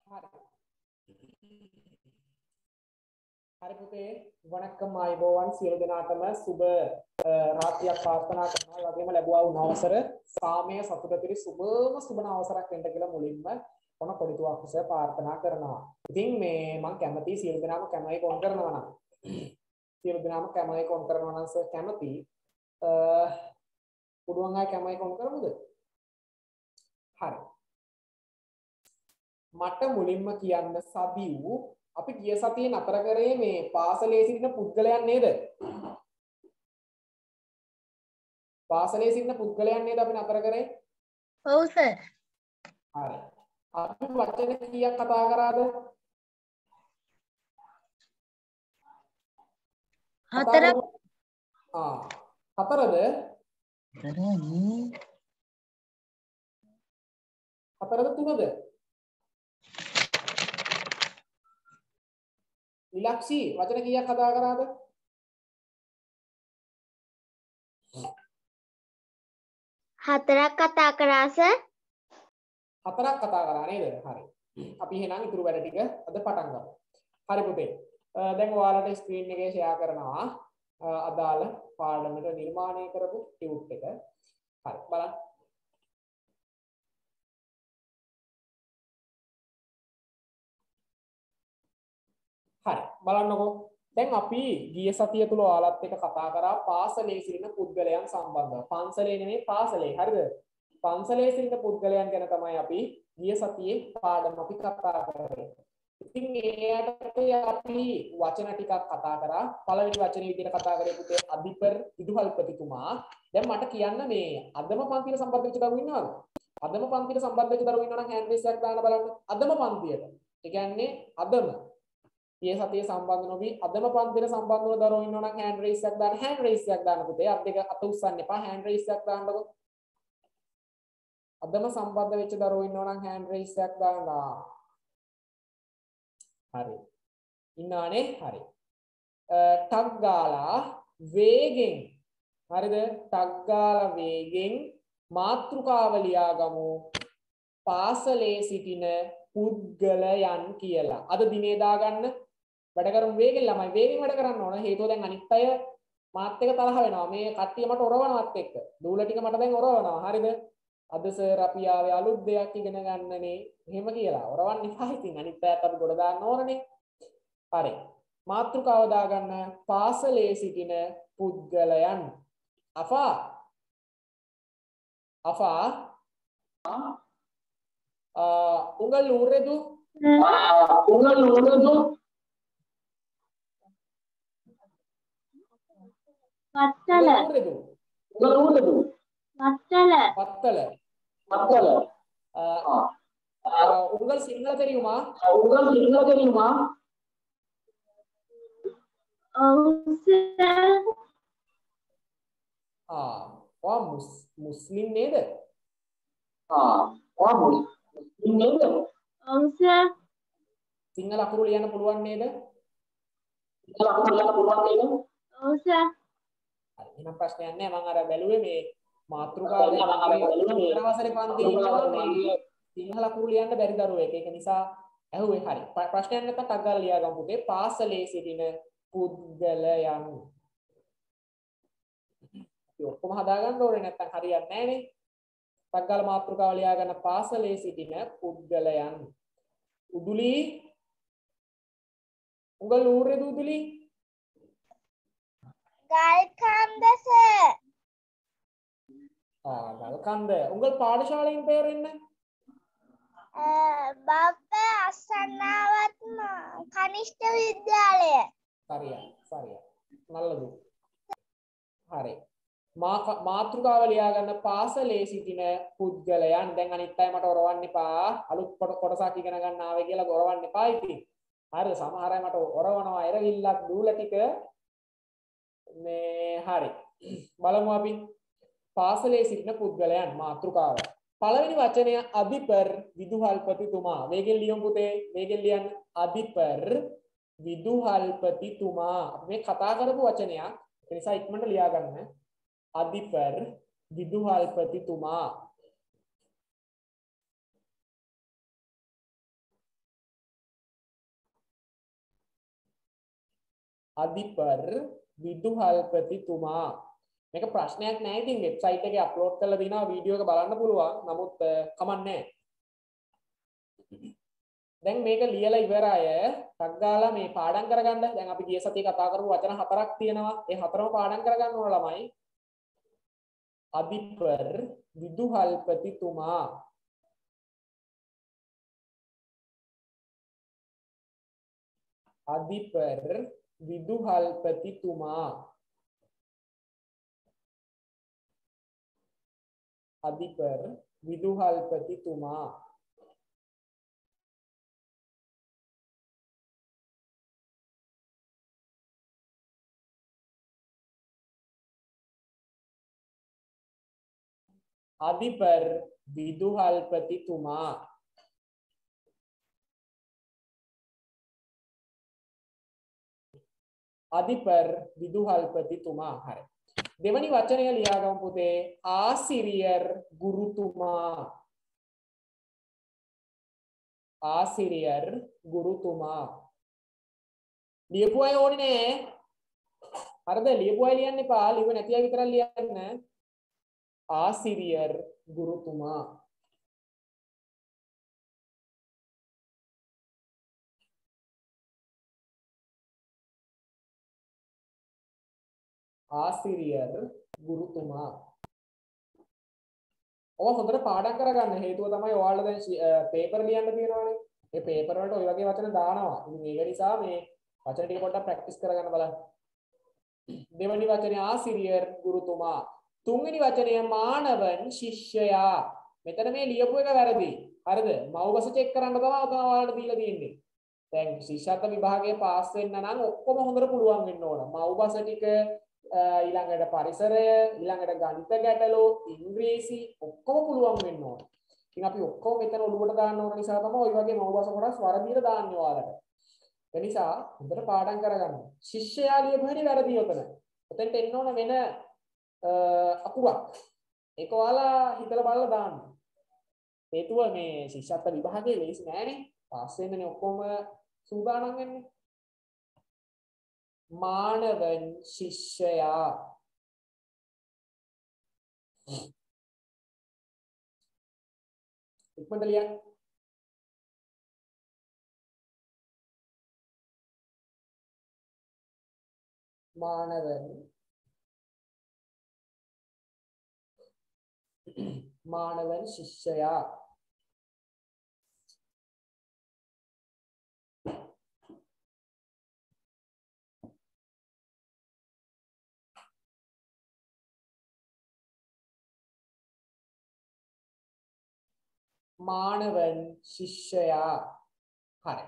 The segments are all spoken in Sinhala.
හරි පුතේ වණක්කම් ආයුබෝවන් සියලු දෙනාටම සුබ රාත්‍රියක් ප්‍රාර්ථනා කරනවා. වගේම ලැබුවා වුණ අවසර සාමය සතුට පිරි සුබම අවසරයක් වෙන්න කියලා මුලින්ම ඔන පොඩිතුවක් කුසල ප්‍රාර්ථනා කරනවා. ඉතින් මේ මම කැමති සියලු දෙනාම කැමයි කොන් කරනවා නම් සියලු දෙනාම කැමයි කොන් කරනවා නම් සර් කැමති පුඩුවන් අය කැමයි කොන් කරමුද? හරි. මට මුලින්ම කියන්න සබිව් අපි ගිය සතියේ නතර කරේ මේ පාසලේ සිටින පුද්ගලයන් නේද? පාසලේ සිටින පුද්ගලයන් නේද අපි නතර කරේ? ඔව් සර්. හරි. අපි වචන කීයක් කතා කරාද? 4ක්. හතරද? හතරද තුනද? විලක්ෂී වචන කීයක් කතා කරාද? 4ක් කතා කරා සර්. 4ක් කතා කරා නේද? හරි. අපි එහෙනම් ඉතුරු වැඩ ටික අද පටන් ගමු. හරි පුතේ. දැන් ඔයාලට ස්ක්‍රීන් එකේ ෂෙයා කරනවා අදාළ පාඩමට නිර්මාණය කරපු ටියුට් එක. හරි බලන්න. හරි බලන්නකෝ. දැන් අපි ගිය සතිය තුල ඔයාලත් එක්ක කතා කරා පාසලේ සිටින පුද්ගලයන් සම්බන්ධව. පන්සලේ නෙමෙයි පාසලේ. හරිද? පන්සලේ සිටින පුද්ගලයන් ගැන තමයි අපි ගිය සතියේ පාඩම අපි කතා කරේ. ඉතින් ඒකට අපි වචන ටිකක් කතා කරා. පළවෙනි වචනේ විදිහට කතා කරේ පුතේ අධිපර් විදුහල්පතිතුමා. දැන් මට කියන්න මේ අදම පන්තියට සම්බන්ධ වෙච්ච දරුවෝ ඉන්නවද? අදම පන්තියට සම්බන්ධ වෙච්ච දරුවෝ ඉන්නවනම් හෑන්ඩ් රේස් එකක් දාන්න බලන්න. අදම පන්තියට. ඒ කියන්නේ අදම ඊයේ සතියේ සම්බන්ධ නොවි අදම පන්තියට සම්බන්ධ වුණ දරුවෝ ඉන්නවනම් හෑන්ඩ් රේස් එකක් දාන්න. හෑන්ඩ් රේස් එකක් දාන්න පුතේ. අත් දෙක අත උස්සන්න එපා. හෑන්ඩ් රේස් එකක් දාන්නකො. අදම සම්බන්ධ වෙච්ච දරුවෝ ඉන්නවනම් හෑන්ඩ් රේස් එකක් දාන්න. හරි. ඉන්නවනේ? හරි. ටක් ගාලා වේගෙන්. හරිද? ටක් ගාලා වේගෙන් මාතෘකාව ලියාගමු. පාසලේ සිටින පුද්ගලයන් කියලා. අද දිනේ දාගන්න වැඩ කරමු වේගෙන් ළමයි. වේගෙන් වැඩ කරන්න ඕන. හේතුව දැන් අනිත් අය මාත් එක්ක තරහ වෙනවා. මේ කට්ටිය මට ඔරවනවත් එක්ක. දූල ටික මට දැන් ඔරවනවා. හරිද? අද සර් අපි ආවේ අලුත් දෙයක් ඉගෙන ගන්නනේ. එහෙම කියලා. ඔරවන්න එපා. ඉතින් අනිත් අයත් අපි ගොඩ දාන්න ඕනනේ. හරි. මාතෘකාව දාගන්න පාසලේ සිටින පුද්ගලයන්. අෆා උங்கள் ಊರೆದು වත්තල. உங்கள் சிங்கள தெரியுமா? ඔව් සර්. මුස්ලිම් නේද? ඔව් සර්. සිංහල අකුරු ලියන්න පුළුවන් නේද? ඔව් සර්. එහෙනම් ප්‍රශ්නයක් නැහැ. මම අර බැලුවේ මේ මාතෘකාව ඉතරවසරේ පන්ති ඉන්නවා මේ සිංහල අකුරු ලියන්න බැරි දරුවෙක්. ඒක නිසා ඇහුවේ හරි. ප්‍රශ්නයක් නැත්නම් ටක් ගාලා ලියාගමු පුතේ. පාසලේ සිටින පුද්ගලයන්. අපි ඔක්කොම හදාගන්න ඕනේ නැත්නම් හරියන්නේ නැහනේ. ටක් ගාලා මාතෘකාව ලියාගන්න පාසලේ සිටින පුද්ගලයන්. උදුලි උங்கள் ಊರೇದು උදුලි? ගල්කන්ද සර්. ගල්කන්ද. උங்கள் පාඨශාலையின் பெயர் என்ன? බබ්බ අසන්නාවත් කනිෂ්ඨ විද්‍යාලය. சரியா நல்லது. හරි. මාතෘකාව ලියාගන්න පාසලේ සිටින පුද්ගලයන්. දැන් අනිත් අය මට ඔරවන්න එපා. අලුත් කොටසක් ඉගෙන ගන්න ආවේ කියලා ඔරවන්න එපා ඉතින්. හරිද? සමහර අය මට ඔරවනවා එරවිල්ලක් දූල ටික. මේ හරි. බලමු අපි පාසලේ සිටින පුද්ගලයන් මාතෘකාව. පළවෙනි වචනය අධිපර් විදුහල්පතිතුමා. වේගෙන් ලියමු පුතේ. වේගෙන් ලියන්න. අධිපර් විදුහල්පතිතුමා. අපි මේ කතා කරපු වචනයක්. ඒ නිසා ඉක්මනට ලියා ගන්න. අධිපර් විදුහල්පතිතුමා. අධිපර් විදුහල්පතිතුමා. මේක ප්‍රශ්නයක් නෑ. ඉතින් වෙබ්සයිට් එකේ අප්ලෝඩ් කරලා දිනවා වීඩියෝ එක බලන්න පුළුවන්. නමුත් කමක් නෑ. දැන් මේක ලියලා ඉවරය. ටක් ගාලා මේ පාඩම් කරගන්න. දැන් අපි ගිය සතියේ කතා කරපු වචන 4ක් තියෙනවා. ඒ හතරම පාඩම් කරගන්න ඕන ළමයි. අධිපර් විදුහල්පතිතුමා. අධිපර් විදුහල්පතිතුමා. අධිපර් විදුහල්පතිතුමා. අධිපර් විදුහල්පතිතුමා. අධිපර් විදුහල්පතිතුමා. හරි. දෙවනි වචනය ලියා ගමු පුතේ. ආසිරියර් ගුරුතුමා. ආසිරියර් ගුරුතුමා. ලියපු අය ඕනේ නෑ. හරිද? ලියපු අය ලියන්න එපා. ලියුව නැති අය විතරක් ලියන්න. ආසිරියර් ගුරුතුමා. ආසිරියර් ගුරුතුමා. ඔය හොඳට පාඩම් කරගන්න. හේතුව තමයි ඔයාලා දැන් පේපර් ලියන්න තියෙනවානේ. ඒ පේපර් වලට ඔය වගේ වචන දානවා. ඉතින් ඒක නිසා මේ වචන ටික පොඩ්ඩක් ප්‍රැක්ටිස් කරගන්න බලන්න. දෙවැනි වචනේ ආසිරියර් ගුරුතුමා. තුන්වෙනි වචනය මානවන් ශිෂ්‍යයා. මෙතන මේ ලියපු එක වැරදි. හරිද? මව්බස චෙක් කරන්න තමයි ඔයාලට දීලා තියෙන්නේ. දැන් ශිෂ්‍යත්ව විභාගයේ පාස් වෙන්න නම් ඔක්කොම හොඳට පුළුවන් වෙන්න ඕන. මව්බස ටික ඊළඟට පරිසරය, ඊළඟට ගණිත ගැටලු, ඉංග්‍රීසි ඔක්කොම පුළුවන් වෙන්න ඕන. ඉතින් අපි ඔක්කොම මෙතන ඔළුවට දාන්න ඕන නිසා තමයි ওই වගේ මව්බස කොටස් වරදීලා දාන්නේ ඔයාලට. ඒ නිසා හොඳට පාඩම් කරගන්න. ශිෂ්‍යයා ලියපු හැටි වැරදි උතන. උතෙන්ට එන්න ඕන වෙන අකුරක්. ඒක ඔයාලා හිතලා බලලා දාන්න. හේතුව මේ ශිෂ්‍යත්ව විභාගයේ ලේසි නෑනේ. පාස් වෙන්නනේ ඔක්කොම සූදානම් වෙන්නේ. මානවන් ශිෂ්‍යයා. ඉක්මනට ලියන්න. මානවන් ශිෂ්‍යයා. මානවන් ශිෂ්‍යයා. හරි.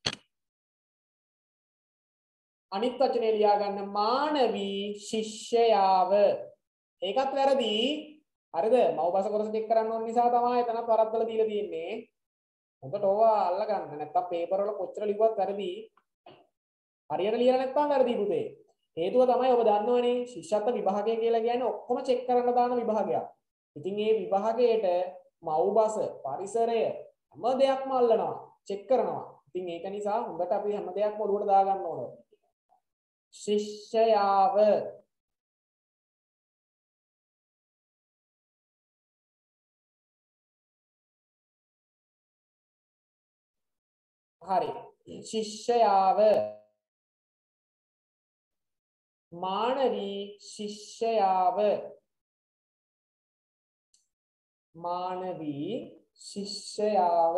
අනිත් වචනේ ලියා ගන්න මානවී ශිෂ්‍යයාව. ඒකත් වැරදි. හරිද? මව්බස කොටස චෙක් කරන්න ඕන නිසා තමයි එතන වරද්දලා දීලා තියෙන්නේ. හොඳට ඕවා අල්ල ගන්න. නැත්තම් පේපර් වල කොච්චර ලිව්වත් වැරදි. හරියට ලියලා නැත්තම් වැරදි පුතේ. හේතුව තමයි ඔබ දන්නවනේ ශිෂ්‍යත්ව විභාගය කියලා කියන්නේ ඔක්කොම චෙක් කරන්න දාන විභාගයක්. ඉතින් මේ විභාගයට මව්බස, පරිසරය හැම දෙයක්ම අල්ලනවා, චෙක් කරනවා. ඉතින් ඒක නිසා හොඳට අපි හැම දෙයක්ම ඔළුවට දා ගන්න ඕන. ශිෂ්‍යයාව. හරි. ශිෂ්‍යයාව. මානවී ශිෂ්‍යයාව. මානවී ශිෂ්‍යයාව.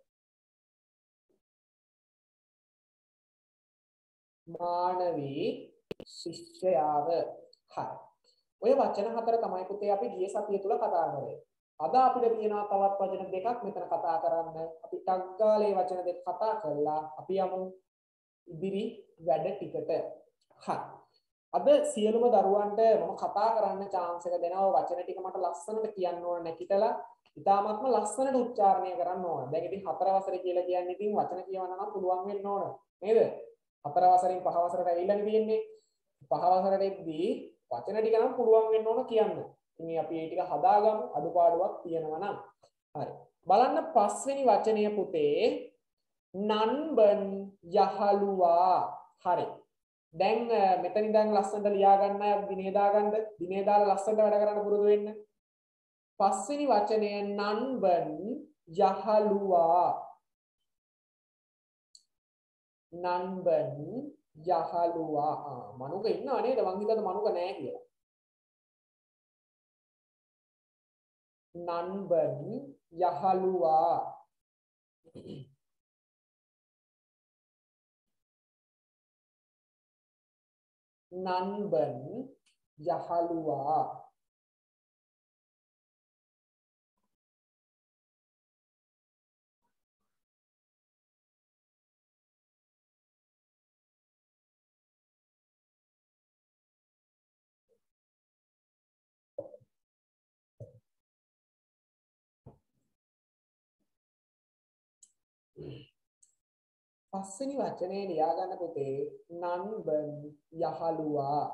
මානවී ශිෂ්‍යයාව. හරි. ඔය වචන හතර තමයි පුතේ අපි ගිය සතිය තුල කතා කරේ. අද අපිට තියෙනවා තවත් වචන දෙකක් මෙතන කතා කරන්න. අපි ටක් ගාලා මේ වචන දෙක කතා කරලා අපි යමු ඉදිරි වැඩ ටිකට. හරි. අද සියලුම දරුවන්ට මම කතා කරන්න chance එක දෙනවා. වචන ටික මට ලස්සනට කියන්න ඕන නැකිටලා ඉතාමත්ම ලස්සනට උච්චාරණය කරන්න ඕන. දැන් ඉතින් 4 වසරේ කියලා කියන්නේ ඉතින් වචන කියවන්න නම් පුළුවන් වෙන්න ඕන. නේද? 4 වසරෙන් 5 වසරට ඇවිල්ලානේ තියෙන්නේ. 5 වසරට එද්දී වචන ටික නම් පුළුවන් වෙන්න ඕන කියන්න. ඉතින් අපි මේ ටික හදාගමු අඩුපාඩුවක් තියෙනවා නම්. හරි. බලන්න පස්වෙනි වචනය පුතේ නන්බන් යහළුවා. හරි. දැන් මෙතන ඉඳන් ලස්සනට ලියා ගන්න අය දිනේ දාගන්න. දිනේ දාලා ලස්සනට වැඩ කරන්න පුරුදු වෙන්න. පස්වෙනි වචනය නන්බන් යහළුවා. නන්බන් යහළුවා. මනුක ඉන්නව නේද? මං හිතුවද මනුක නැහැ කියලා. නන්බන් යහළුවා. නන්බන් යහළුවා. පස්වෙනි වචනේ ලියා ගන්න පුතේ නන්බන් යහළුවා.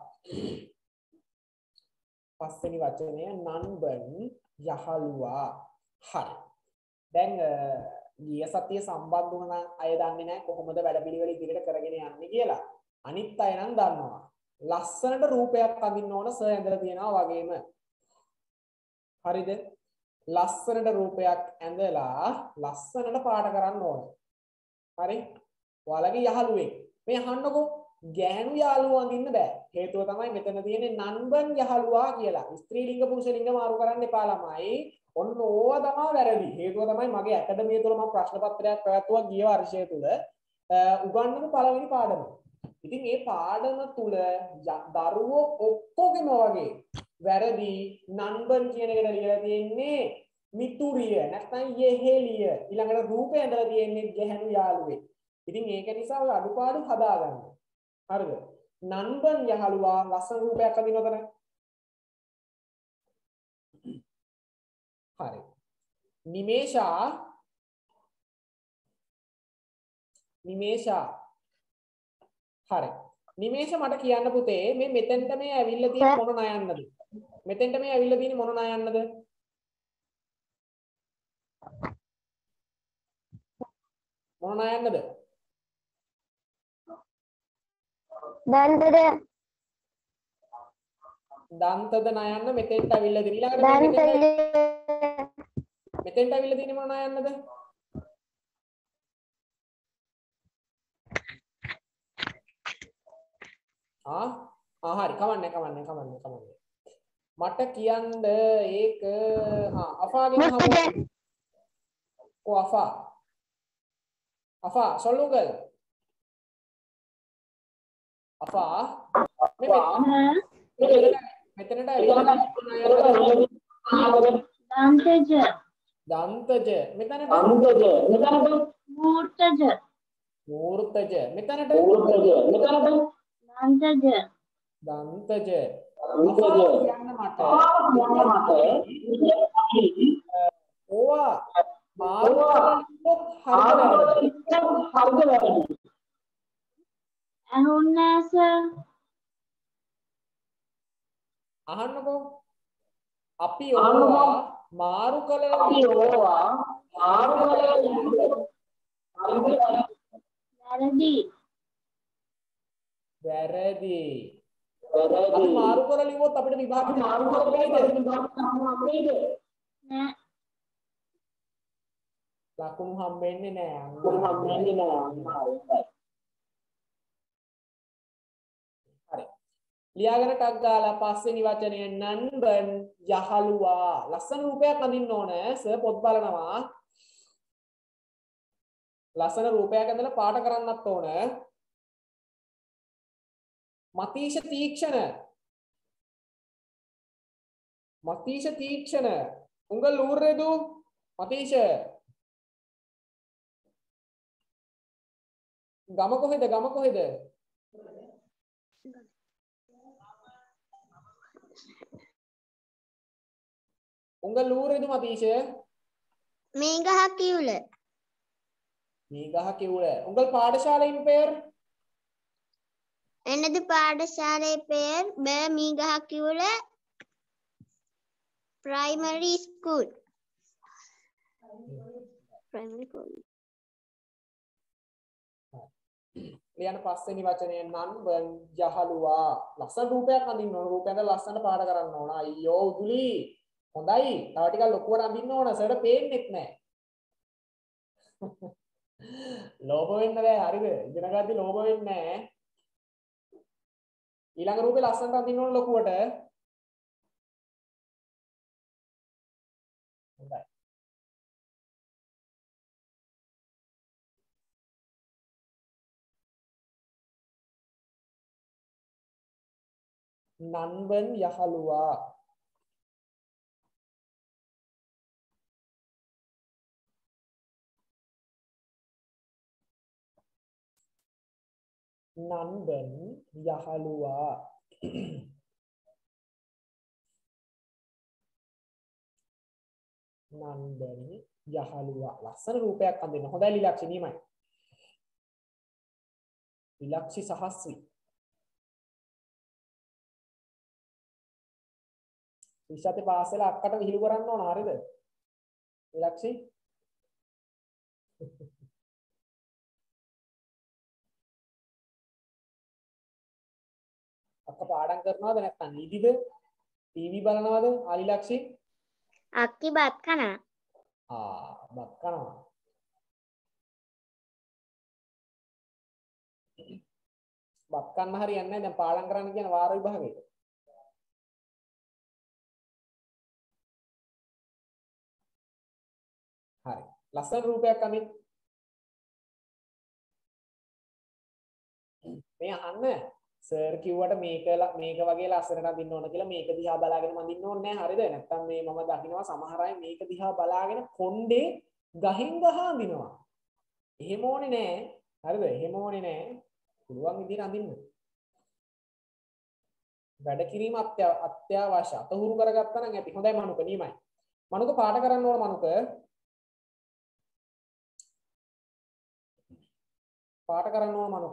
පස්වෙනි වචනය නන්බන් යහළුවා. හරි. දැන් ගිය සතිය සම්බන්ධ වුණ අය දන්නේ නැහැ කොහොමද වැඩපිළිවෙල ඉදිරියට කරගෙන යන්නේ කියලා. අනිත් අය නම් දන්නවා. ලස්සනට රූපයක් අඳින්න ඕන සර් ඇඳලා තියෙනවා වගේම. හරිද? ලස්සනට රූපයක් ඇඳලා ලස්සනට පාට කරන්න ඕන. හරි? ඔයාලගේ යහළුවෙක්. මේ අහන්නකෝ ගෑනු යාළුවෝ අඳින්න බෑ. හේතුව තමයි මෙතන තියෙන්නේ නන්බන් යහළුවා කියලා. ස්ත්‍රී ලිංග පුරුෂ ලිංග මාරු කරන්න එපා ළමයි. ඔන්න ඕවා තමයි වැරදි. හේතුව තමයි මගේ ඇකඩමිය තුළ මම ප්‍රශ්න පත්‍රයක් පැවැත්තුවා ගිය වර්ෂය තුළ උගන්වපු පළවෙනි පාඩම. ඉතින් මේ පාඩම තුළ දරුවෝ ඔක්කොගෙම වගේ වැරදි නන්බන් කියන එකට ලියලා තියෙන්නේ මිතුරිය නැත්නම් යෙහෙලිය. ඊළඟට රූපය ඇඳලා තියෙන්නේ ගැහැණු යාළුවෙක්. ඉතින් ඒක නිසා ඔය අඩුපාඩු හදාගන්න. හරිද? නන්බන් යහළුවා ලස්සන රූපයක් අඳිනවද? හරි. නිමේෂා හරි. නිමේෂ මට කියන්න පුතේ මේ මෙතෙන්ට මේ ඇවිල්ලා තියෙන මොන නයන්නද? මෙතෙන්ට මේ ඇවිල්ලා තියෙන මොන නයන්නද? මොන නයන්නද? දන්තද නයන්න මෙතෙන්ට ඇවිල්ලා තියෙන ඊළඟට මෙතෙන්ට ඇවිල්ලා තියෙන මොන නයන්නද? හරි කමන්නේ. මට කියන්න ඒක අෆාගෙන අෆා සොල්ලුගල් අෆා මෙතනට ඇවිල්ලා දන්තජ මෙතනට මූර්තජ මෙතනට දන්තජ කියන්න මට ඕවා මාරු අහන්නකෝ අපි ඕවා මාරු කළා වැරදි අපි මාරු කරලා ලිව්වොත් අපිට විභාගෙ මාරු කරන්න බැයිද? නෑ. ලකුණු හම්බෙන්නේ නෑ. හරි. ලියාගෙන ටක් ගාලා පස්වෙනි වචනය නන්බන් යහළුවා. ලස්සන රූපයක් අඳින්න ඕන. සර් පොත් බලනවා. ලස්සන රූපයක් ඇඳලා පාට කරන්නත් ඕන. මතීෂ තීක්ෂණ උංගල් ඌරෙදු මතීෂ ගම කොහෙද උංගල් ඌරෙදු මතීෂ මේ ගහ කිවුල උංගල් පාඨශාலையின் பெயர் எனது பாடசாலை பெயர் மீகஹக்கியுல பிரைமரி ஸ்கூல். ලියන පස්වෙනි වචනේ නන්බන් යහළුවා. ලස්සන රූපයක් අඳින්න ඕන. රූපයෙන් ලස්සන පාඩ කරන්න ඕන. අයියෝ උදුලි. හොඳයි. තව ටිකක් ලොකුවට අඳින්න ඕන. සර්ට පේන්නෙත් නැහැ. ලෝභ වෙන්න බෑ. හරිද? ඉගෙන ගද්දි ලෝභ වෙන්නේ නැහැ. ඊළඟ රූපේ ලස්සනට අඳින්න ඕන ලොකුවට. හොඳයි. නන්බන් යහළුවා. නන්බන් යහළුවා. නන්බන් යහළුවා. ලස්සන රූපයක් අඳින්න. හොඳයි ලිලක්ෂි නියමයි. ලිලක්ෂි සහස්‍රි. විශ්වතේ පාස් වෙලා අක්කට විහිළු කරන්න ඕන හරිද? ලිලක්ෂි අක්ක පාඩම් කරනවද නැත්නම් නිදිද? ටීවී බලනවද? ආලිලක්ෂි අක්කි බත් කන. බත් කනවා. බත් කන්න හරියන්නේ නැහැ. දැන් පාඩම් කරන්න කියන වාර විභාගයක. හරි. ලස්සන රූපයක් අමින් මේ අහන්න සර් කිව්වට මේක වගේ ලස්සනට අඳින්න ඕන කියලා මේක දිහා බලාගෙන මඳින්න ඕනේ නැහැ හරිද? නැත්තම් මේ මම දකින්නවා සමහර අය මේක දිහා බලාගෙන කොණ්ඩේ ගහින් ගහ අඳිනවා. එහෙම ඕනේ නැහැ. හරිද? එහෙම ඕනේ නැහැ. පුළුවන් විදිහට අඳින්න. වැඩ කිරීම අත්‍යවශ්‍ය. අතහුරු කරගත්තා නම් ඇති. හොඳයි මනුක නියමයි. මනුක පාඩ කරන්න ඕන මනුක. පාඩ කරන්න ඕන මනුක.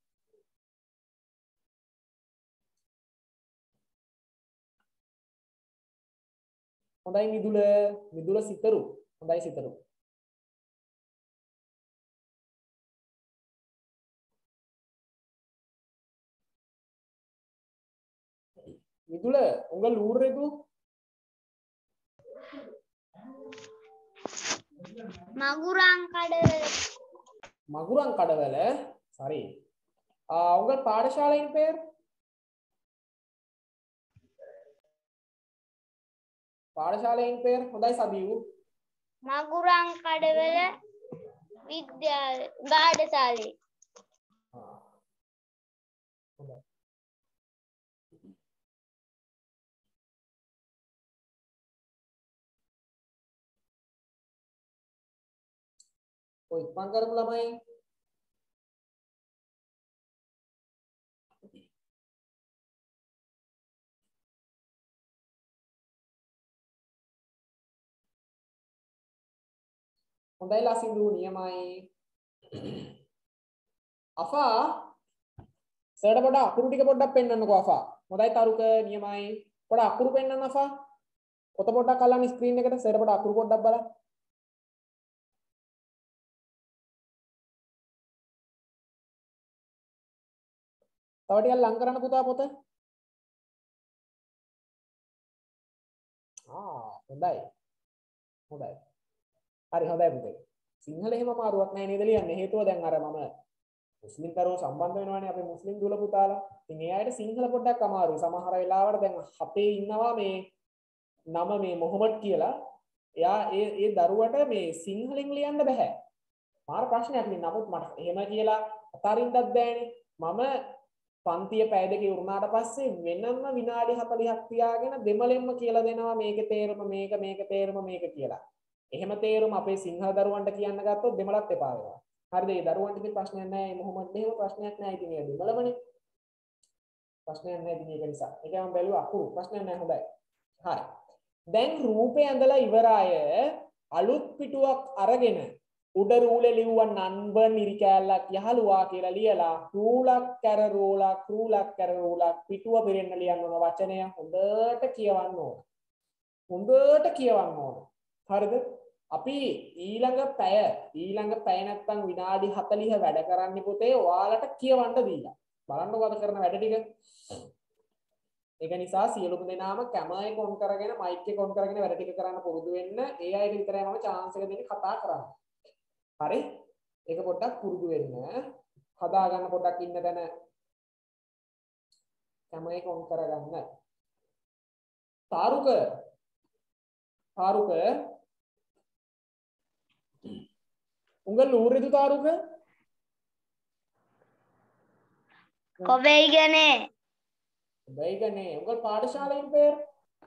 හොඳයි මිදුල සිතරු. හොඳයි සිතරු. මිදුල උංග ලූරෙදු மகுராங் கடவல சாரி உங்கள் பாடசாலையின் பெயர் හොඳයි සබියු මගුරන් කඩවල පාඨශාලය. හොඳයි ඔය ඉක්මන් කරමු ළමයි හොඳයි ලසින්දු නියමයි අෆා සර්ට පොඩ අකුරු ටික පොඩ්ඩක් පෙන්නන්නකෝ අෆා හොඳයි තරුක නියමයි පොඩ අකුරු පෙන්නන්න අෆා පොත පොඩ්ඩක් අල්ලන්න ස්ක්‍රීන් එකට සර්ට පොඩ අකුරු පොඩ්ඩක් බලන්න තව ටිකක් ලං කරන්න පුතා පොත හොඳයි හොඳයි හරි හොඳයි පුතේ සිංහල එහෙම අමාරුවක් නැහැ නේද ලියන්නේ හේතුව දැන් අර මම මුස්ලිම් දරුවෝ සම්බන්ධ වෙනවානේ අපේ මුස්ලිම් දුවල පුතාලා ඉතින් ඒ අයට සිංහල පොඩ්ඩක් අමාරුයි සමහර වෙලාවට දැන් අපේ ඉන්නවා මේ නම මේ මොහමඩ් කියලා එයා ඒ දරුවට මේ සිංහලෙන් ලියන්න බෑ මාර ප්‍රශ්නයක් නේ නමුත් මට එහෙම කියලා අතාරින්නත් බෑනේ මම පන්තිය පැය දෙක ඉවරනාට පස්සේ වෙනම විනාඩි 40ක් තියාගෙන දෙමළෙන්ම කියලා දෙනවා මේකේ තේරුම මේක තේරුම මේක කියලා. එහෙම තේරුම අපේ සිංහල දරුවන්ට කියන්න ගත්තොත් දෙමළත් එපා වෙනවා. හරිද? ඒ දරුවන්ට ඉතින් ප්‍රශ්නයක් නැහැ. මේ මොහොමඩ් එහෙම ප්‍රශ්නයක් නැහැ. ඉතින් ඒ දෙමළමනේ. ප්‍රශ්නයක් නැහැ ඉතින් ඒක නිසා. ඒක මම බැලුවා අකුරු. ප්‍රශ්නයක් නැහැ හොඳයි. හරි. දැන් රූපේ ඇඳලා ඉවර අය අලුත් පිටුවක් අරගෙන උඩ රූලේ ලිව්වා නන්බන් ඉරි කෑල්ලක් යහළුවා කියලා ලියලා රූලක් කැරරූලක් පිටුව බෙරෙන්න ලියන්න ඕන වචනය හොඳට කියවන්න ඕන හරිද අපි ඊළඟ පැය නැත්තම් විනාඩි 40 වැඩ කරන්න පුතේ ඔයාලට කියවන්න දීලා. බලන්නකො අද කරන වැඩ ටික. ඒක නිසා සියලුම දෙනාම කැමරා එක ඔන් කරගෙන මයික් එක ඔන් කරගෙන වැඩ ටික කරන්න පුරුදු වෙන්න. ඒ අයට විතරයි මම chance එක දෙන්නේ කතා කරන්න. හරි? ඒක පොඩ්ඩක් පුරුදු වෙන්න. හදා ගන්න පොඩ්ඩක් ඉන්න තැන කැමරා එක ඔන් කරගන්න. තාරුක உங்கள் ஊர் எது தாருங்க කොබෙයිගනේ வைகனே உங்கள் பாடசாலையின் பெயர்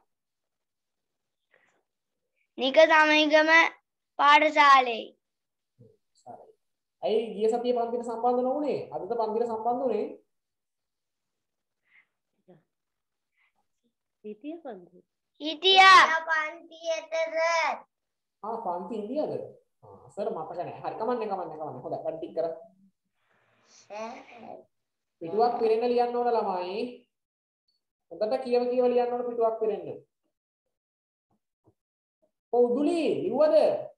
නික සමයිගම පාඨශාලේ සරයි ඇයි ගිය සතියේ පන්තිට සම්බන්ධ නොවුනේ අදද පන්තිට සම්බන්ධ වුනේ හිටියා පන්තියටද පන්ති ඉන්දියාද සර් මතක නැහැ හරි කමන්නේ හොඳයි වැඩ ටික කර පිටුවක් පිරෙන්න ලියන්න ඕන ළමයි හොඳට කියව ලියන්න ඕන පිටුවක් පිරෙන්න උදුලි ලිව්වද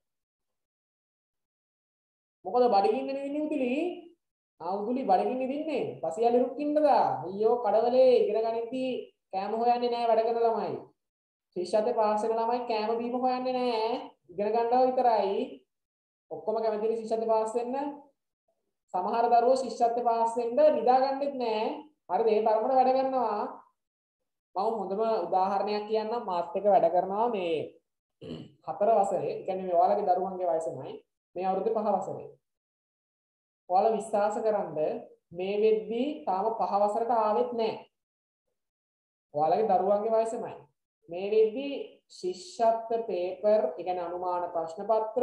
මොකද බඩගින්න නෙවෙන්නේ උදුලි උදුලි බඩගින්න ඉදින්නේ පසියලි රුක්කින්නද අයියෝ කඩවලේ ඉගෙන ගනිද්දි කෑම හොයන්නේ නැහැ වැඩ කරන ළමයි ශිෂ්‍යත්වයේ පාස් වෙන ළමයි කෑම බීම හොයන්නේ නැහැ ඉගෙන ගන්නවා විතරයි ඔක්කොම කැමතිනේ ශිෂ්‍යත්වයේ පාස් වෙන්න සමහර දරුවෝ ශිෂ්‍යත්වයේ පාස් වෙන්න නිදා ගන්නෙත් නැහැ හරිද ඒ තරමට වැඩ කරනවා මම හොඳම උදාහරණයක් කියන්නම් මාත් එක්ක වැඩ කරනවා මේ 4 වසරේ කියන්නේ මේ ඔයාලගේ දරුවන්ගේ වයසමයි මේ අවුරුද්දේ 5 වසරේ ඔයාලා විශ්වාස කරන්ද මේ වෙද්දී තාම 5 වසරට ආවෙත් නැහැ ඔයාලගේ දරුවන්ගේ වයසමයි මේ වෙද්දී ශිෂ්‍යත්ව පේපර් ඒ කියන්නේ අනුමාන ප්‍රශ්න පත්‍ර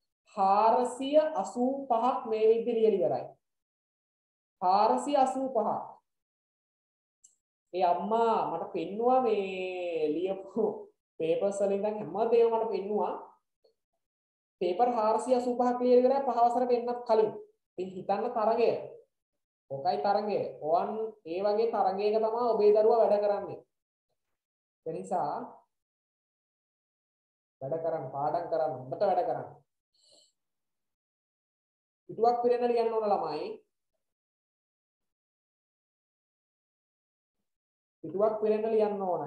485ක් මේ වෙද්දී ලියලා ඉවරයි 485ක් ඒ අම්මා මට පෙන්නුවා මේ ලියපු පේපර්ස් වලින් දැන් හැමදේම මට පෙන්නුවා පේපර් 485ක් ලියලා ඉවරයි 5 වසරට එන්නත් කලින් ඉතින් හිතන්න තරගය ඔකයි තරගය ඕන් ඒ වගේ තරගයක තමයි ඔබේ දරුවා වැඩ කරන්නේ ඒ නිසා වැඩ කරන්න පාඩම් කරන්න හොඳට වැඩ කරන්න පිටුවක් පිරෙන්න ලියන්න ඕන ළමයි පිටුවක් පිරෙන්න ලියන්න ඕන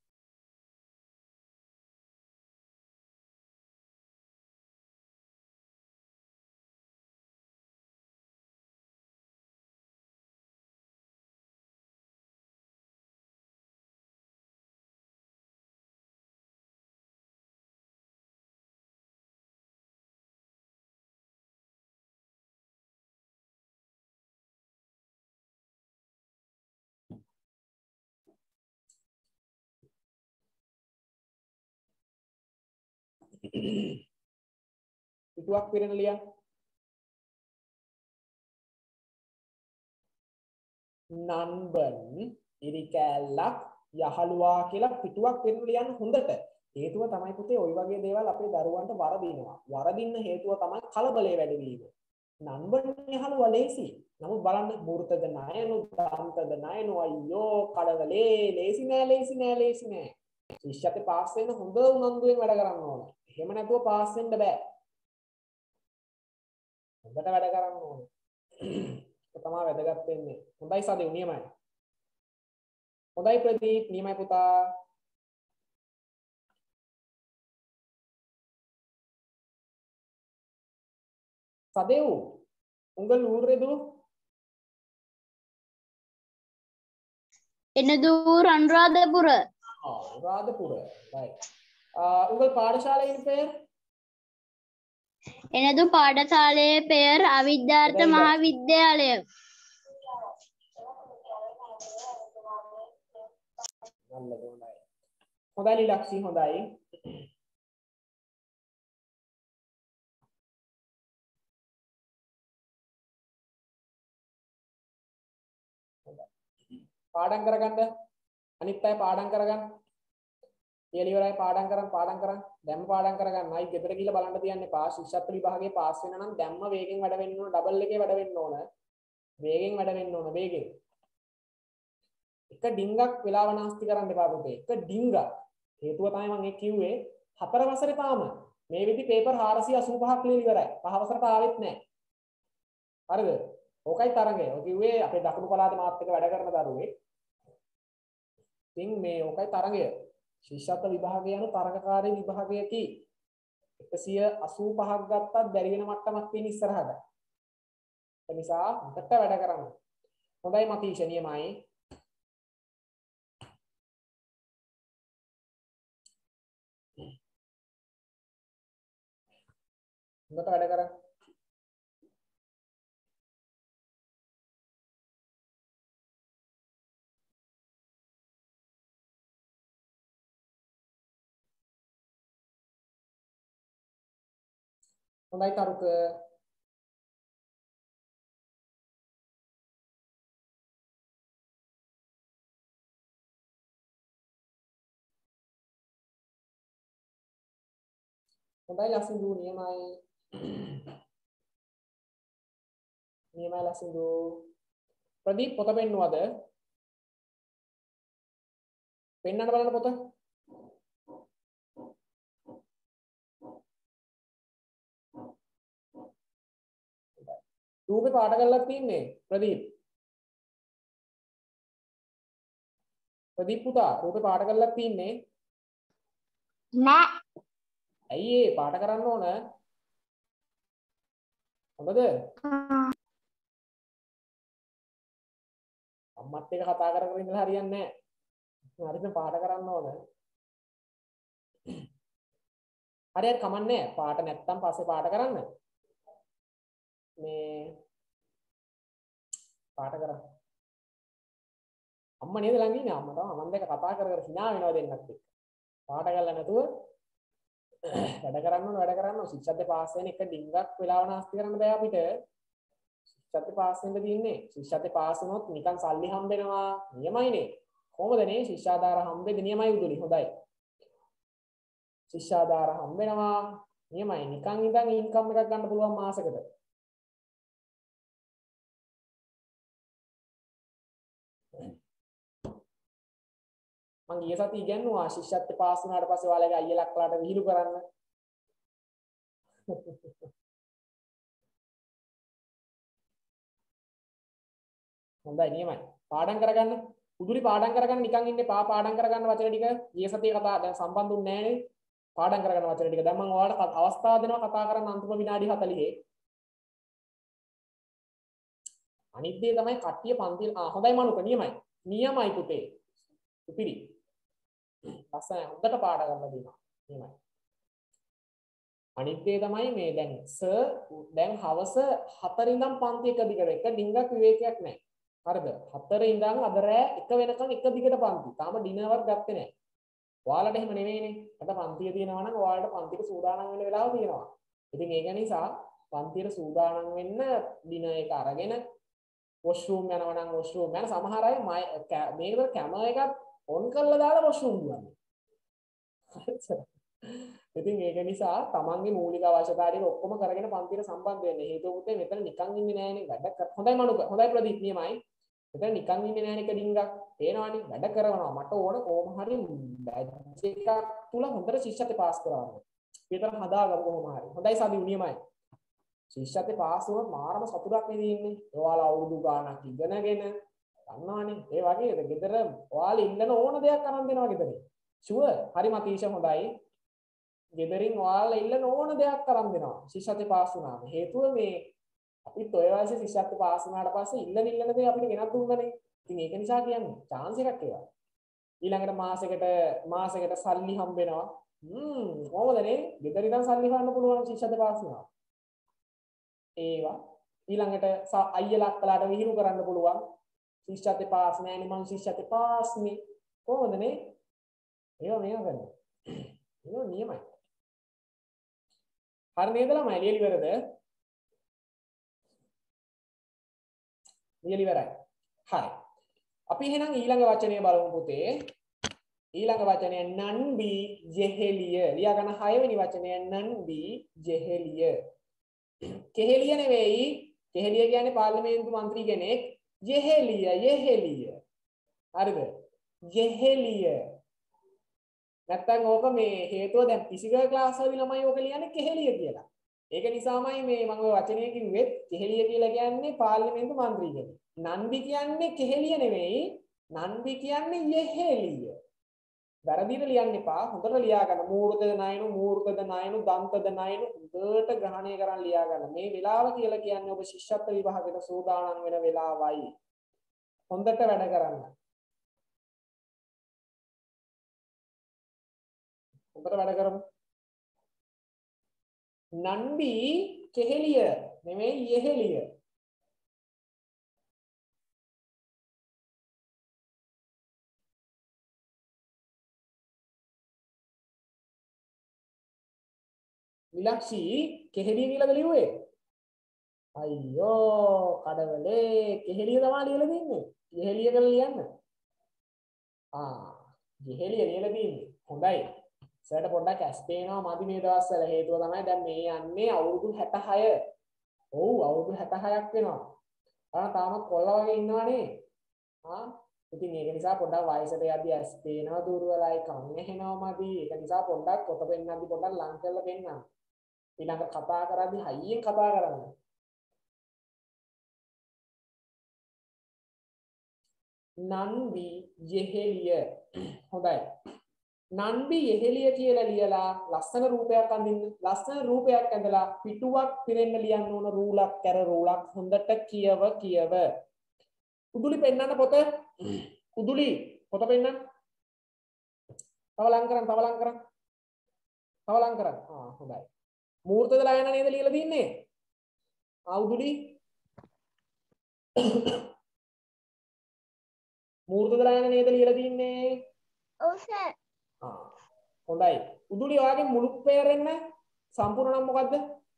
පිටුවක් පිරෙන්න ලියන්න නන්බන් ඉරිකැලක් යහළුවා කියලා පිටුවක් පිරෙන්න ලියන්න හොඳට හේතුව තමයි පුතේ ওই වගේ දේවල් අපේ දරුවන්ට වරදිනවා වරදින්න හේතුව තමයි කලබලයේ වැඩි වීම නන්බන් යහළුවා ලේසි නමුත් බලන්න මූර්තද ණයනු දාන්තද ණයනු අයියෝ කලබලේ ලේසි නෑ ශිෂ්‍යත්වයේ පාස් වෙන්න හොඳ උනන්දුවෙන් වැඩ කරන්න ඕනේ. එහෙම නැතුව පාස් වෙන්න බෑ. හොඳට වැඩ කරන්න ඕනේ. ඒක තමයි වැදගත් වෙන්නේ. හොඳයි සදේ නියමයි. හොඳයි ප්‍රදීප් නියමයි පුතා. සදේව් උංගල් ඌරේදු එනදූර් අනුරාධපුර ராதபுர right உங்கள் பாடசாலையின் பெயர் எனது பாடசாலைයේ பெயர் අවිද්‍යාර්ථ මහාවිද්‍යාලය நல்லது හොඳයි ලක්ෂි හොඳයි පාඩම් කරගන්න අනිත් අය පාඩම් කරගන්න. ඊළඟ ඉවරයි පාඩම් කරන්. දැම්ම පාඩම් කරගන්න. අයි ගෙදර ගිහලා බලන්න තියන්නේ පාස් ශිෂ්‍යත්ව විභාගයේ පාස් වෙන නම් දැම්ම වේගෙන් වැඩ වෙන්න ඕන. ඩබල් එකේ වැඩ වෙන්න ඕන. වේගෙන් වැඩ වෙන්න ඕන වේගෙන්. එක ඩිංගක් වෙලාව නාස්ති කරන්න එපා පුතේ. එක ඩිංගක්. හේතුව තමයි මම ඒ කිව්වේ 4 වසරේ තාම මේ විදි පේපර් 485ක් ලියලා ඉවරයි. 5 වසරට ආවෙත් නැහැ. හරිද? ඕකයි තරඟය. ඔය කිව්වේ අපේ දකුණු පළාතේ මාත් එක්ක වැඩ කරන දරුවෙක්. ඉතින් මේ ඕකයි තරඟය. ශිෂ්‍යත්ව විභාගය යන තරඟකාරී විභාගයකී 185ක් ගත්තත් බැරි වෙන මට්ටමක් තියෙන ඉස්සරහට. ඒ නිසා හොඳට වැඩ කරන්න. හොඳයි මතීෂ නියමයි. හොඳට වැඩ කරන්න. හොඳයි තරුක. හොඳයි ලසින්දු නියමයි. නියමයි ලසින්දු. ප්‍රදීප් පොත පෙන්නුවද? පෙන්නන්න බලන්න පොත. රූපේ පාට කරලා තින්නේ ප්‍රදීප්. ප්‍රදීප් පුතා රූපේ පාට කරලා තින්නේ නෑ. ඇයි ඒ පාට කරන්න ඕන? හොඳද? අම්මත් එක්ක කතා කර කර ඉඳලා හරියන්නේ නැහැ. හරිද පාට කරන්න ඕන. හරියට කමන්නේ පාට නැත්තම් පස්සේ පාට කරන්න. මේ පාට කරා. අම්මා නේද ළඟ ඉන්නේ අම්මා තමයි මම දැක කතා කර කර hina වෙනවා දෙන්නත් එක්ක. පාට කරලා නැතුව වැඩ කරන්න ඕන ශිෂ්‍යත්වය පාස් වෙන එක ඩිංගක් වෙලාව නාස්ති කරන්න බෑ අපිට. ශිෂ්‍යත්වය පාස් වෙන්න තියෙන්නේ. ශිෂ්‍යත්වය පාස් වුණොත් නිකන් සල්ලි හම්බෙනවා නියමයිනේ. කොහොමද නේ ශිෂ්‍යාධාර හම්බෙන්නේ නියමයි උදුලි හොඳයි. ශිෂ්‍යාධාර හම්බෙනවා නියමයි නිකන් ඉඳන් ඉන්කම් එකක් ගන්න පුළුවන් මාසෙකට. මං ගිය සතිය ඉගෙනුවා ශිෂ්‍යත්වය පාස් වුණාට පස්සේ ඔයාලගේ අයියලක්ලාට විහිළු කරන්න. හොඳයි නියමයි. පාඩම් කරගන්න. උදුරි පාඩම් කරගන්න නිකන් ඉන්නේ පාඩම් කරගන්න වචන ටික ගිය සතියේ කතා දැන් සම්බන්ධුන්නේ නැහනේ. පාඩම් කරගන්න වචන ටික. දැන් මම ඔයාලට අවස්ථාව දෙනවා කතා කරන්න අන්තිම විනාඩි 40. අනිත් දේ තමයි කට්ටිය පන්තිල් හොඳයි මනුක නියමයි. නියමයි පුතේ. උපිරි. ලස්සනයි හොඳට පාඩම් කරලා දෙනවා. නියමයි. අනිත් දේ තමයි මේ දැන් සර් දැන් හවස 4 ඉඳන් පන්ති එක දිගට එක ඩිංගක් විවේකයක් නැහැ. හරිද? 4 ඉඳන් අද රෑ 1 වෙනකන් එක දිගට පන්ති. තාම ඩිනර් ගත්තේ නැහැ. ඔයාලට එහෙම නෙමෙයිනේ. අද පන්තිය තියෙනවා නම් ඔයාලට පන්තිට සූදානම් වෙන්න වෙලාව තියෙනවා. ඉතින් ඒක නිසා පන්තියට සූදානම් වෙන්න ඩිනර් එක අරගෙන වොෂ්රූම් යනවා නම් වොෂ්රූම් යන සමහර අය මේක කැමරා එකත් ඔන් කරලා දාලා වොෂ්රූම් යන්නේ. ඉතින් ඒක නිසා තමන්ගේ මූලික අවශ්‍යතා ටික ඔක්කොම කරගෙන පන්තියට සම්බන්ධ වෙන්න. හේතුව පුතේ මෙතන නිකන් ඉන්නේ නෑනේ වැඩ කර. හොඳයි මනුක. හොඳයි ප්‍රදීප් නියමයි. මෙතන නිකන් ඉන්නේ නෑනේ එක ඩිංගක්. තේනවනේ වැඩ කරනවා. මට ඕන කොහොම හරි බැච් එකක් තුල හොඳට ශිෂ්‍යත්වය පාස් කරවන්න. ඒතර හදාගමු කොහොම හරි. හොඳයි සාදි නියමයි. ශිෂ්‍යත්වය පාස් වුණොත් මාරම සතුටක් නේ තියෙන්නේ. ඔයාලා අවුරුදු ගාණක් ඉගෙනගෙන දන්නවනේ. ඒ වගේද ගෙදර ඔයාලා ඉන්න ඕන දෙයක් අරන් දෙනවා ගෙදරින්. ෂුවර්. හරි මතීෂ හොඳයි. ගෙදරින් ඔයාලා ඉල්ලන ඕන දෙයක් අරන් දෙනවා ශිෂ්‍යත්වය පාස් වුණාම. හේතුව මේ අපිත් ඔය වයසේ ශිෂ්‍යත්වය පාස් වුණාට පස්සේ ඉල්ලන දේ අපිට ගෙනත් දුන්නනේ. ඉතින් ඒක නිසා කියන්නේ chance එකක් ඒවා. ඊළඟට මාසෙකට සල්ලි හම්බ වෙනවා. කොහොමද නේ? ගෙදර ඉඳන් සල්ලි හොයන්න පුළුවන් ශිෂ්‍යත්වය පාස් වුණා. ඒවා ඊළඟට අයියලා අක්කලාට විහිළු කරන්න පුළුවන්. ශිෂ්‍යත්වය පාස් නෑනේ මං ශිෂ්‍යත්වය පාස්නේ. කොහොමද නේ? ඒවා මේවා කරන්නේ. ඒක නියමයි. හරි නේද ළමයි? ලියලි ඉවරද? ලියලි ඉවරයි. හරි. අපි එහෙනම් ඊළඟ වචනය බලමු පුතේ. ඊළඟ වචනය නන්බි ජෙහෙලිය. ලියා ගන්න 6 වෙනි වචනය නන්බි ජෙහෙලිය. කෙහෙලිය නෙවෙයි. කෙහෙලිය කියන්නේ පාර්ලිමේන්තු මන්ත්‍රී කෙනෙක්. ජෙහෙලිය. හරිද? ජෙහෙලිය. නැත්තම් ඕක මේ හේතුව දැන් ෆිසිකල් ක්ලාස් වලදී ළමයි ඕක ලියන්නේ කෙහෙලිය කියලා. ඒක නිසාමයි මේ මම ඔය වචනේ කිව්වෙත් කෙහෙලිය කියලා කියන්නේ පාර්ලිමේන්තු මන්ත්‍රී කෙනෙක්. නන්දි කියන්නේ කෙහෙලිය නෙවෙයි. නන්දි කියන්නේ යෙහෙලිය. වැරදිට ලියන්න එපා. හොඳට ලියා ගන්න. මූර්තද නයනු මූර්තද නයනු දන්තද නයනු හොඳට ග්‍රහණය කරන් ලියා ගන්න. මේ වෙලාව කියලා කියන්නේ ඔබ ශිෂ්‍යත්ව විභාගයට සූදානම් වෙන වෙලාවයි. හොඳට වැඩ කරන්න. හොඳට වැඩ කරමු. නන්දි කෙහෙලිය නෙමෙයි යෙහෙලිය. විලක්ෂී කෙහෙලිය කියලාද ලිව්වේ? අයියෝ කඩවලේ කෙහෙලිය තමයි ලියලා තින්නේ. යෙහෙලිය කියලා ලියන්න. යෙහෙලිය ලියලා තින්නේ. හොඳයි. සර්ට පොඩ්ඩක් ඇස් පේනවා මදි මේ දවස්වල. හේතුව තමයි දැන් මේ යන්නේ අවුරුදු 66. ඔව් අවුරුදු 66ක් වෙනවා. තාමත් කොල්ලා වගේ ඉන්නවනේ. ඉතින් ඒක නිසා පොඩ්ඩක් වයසට යද්දී ඇස් පේනවා දුර්වලයි කන් ඇහෙනවා මදි. ඒක නිසා පොඩ්ඩක් පොත පෙන්නද්දී පොඩ්ඩක් ලං කරලා පෙන්නන්න. ඊළඟ කතා කරද්දී හයියෙන් කතා කරන්න. නන්දි යෙහෙලිය. හොඳයි. නන්දි යෙහෙලිය කියලා ලියලා ලස්සන රූපයක් අඳින්න. ලස්සන රූපයක් ඇඳලා පිටුවක් පිරෙන්න ලියන්න ඕන රූලක් කර රූලක් හොඳට කියව. උදුලි පෙන්නන්න පොත. උදුලි පොත පෙන්නන්න. තව ලං කරන්න. හොඳයි. මූර්තද ලයන නේද ලියලා තින්නේ? උදුලි මූර්තද ලයන නේද ලියලා තින්නේ? ඔව් සර්. හොඳයි. උදුලි ඔයාගේ මුළු පෙරෙන්න සම්පූර්ණ නම මොකද්ද?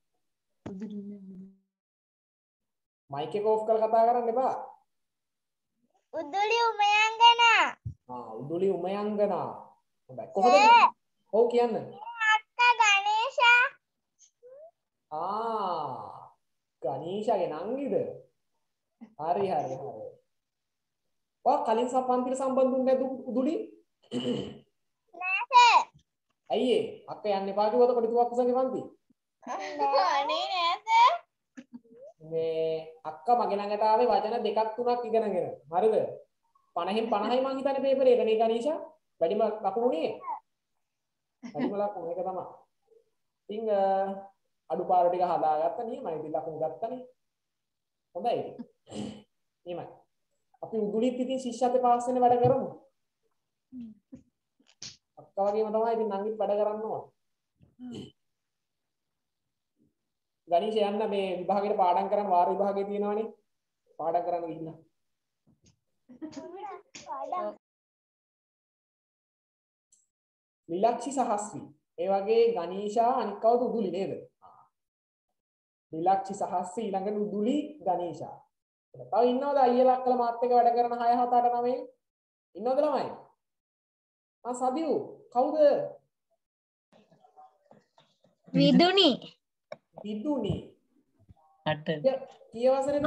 මයික් එක ඕෆ් කරලා කතා කරන්න එපා. උදුලි උමයංගනා. උදුලි උමයංගනා. හොඳයි. කොහොමද? ඔව් කියන්න. අක්කා ගණේෂා. ගණේෂාගේ නංගිද? හරි. ඔයා කලින් පන්තිට සම්බන්ධුනේ නැද්ද උදුලි? නෑ සර්. ඇයි ඒ? අක්කා යන්න එපා කිව්වද කොටිතුවක් කුසගේ පන්ති? අනේ නෑ සර්. මේ අක්කා මගේ ළඟට ආවේ වචන දෙකක් තුනක් ඉගෙනගෙන. හරිද? 50න් 50යි මං හිතන්නේ පේපරේ එක නේ ගණේෂා. වැඩිම ලකුණු නේ. වැඩිම ලකුණු ඒක තමයි. ඉතින් අඩුපාඩු ටික හදාගත්තා නියමයි. ඉතින් ලකුණු ගත්තනේ. හොඳයි. නියමයි. අපි උදුලිත් ඉතින් ශිෂ්‍යත්ව පාස් වෙන වැඩ කරමු. අක්කා වගේම තමයි ඉතින් නංගිත් වැඩ කරන්න ඕන. ගණීෂ යන්න මේ විභාගෙට පාඩම් කරන්න වාර විභාගේ තියෙනවනේ. පාඩම් කරන්න ගිහින්. විලක්ෂි සහස්වි. ඒ වගේ ගණීෂා අනික් කවුද උදුලි නේද? විලක්ෂි සහස්වි ඊළඟට උදුලි ගණීෂා. තව ඉන්නවද අයියලා අක්කලා මාත් එක්ක වැඩ කරන 6 7 8 9 ඉන්නවද ළමයි? සදිව් කවුද? විදුනි. අට කී වසරේද?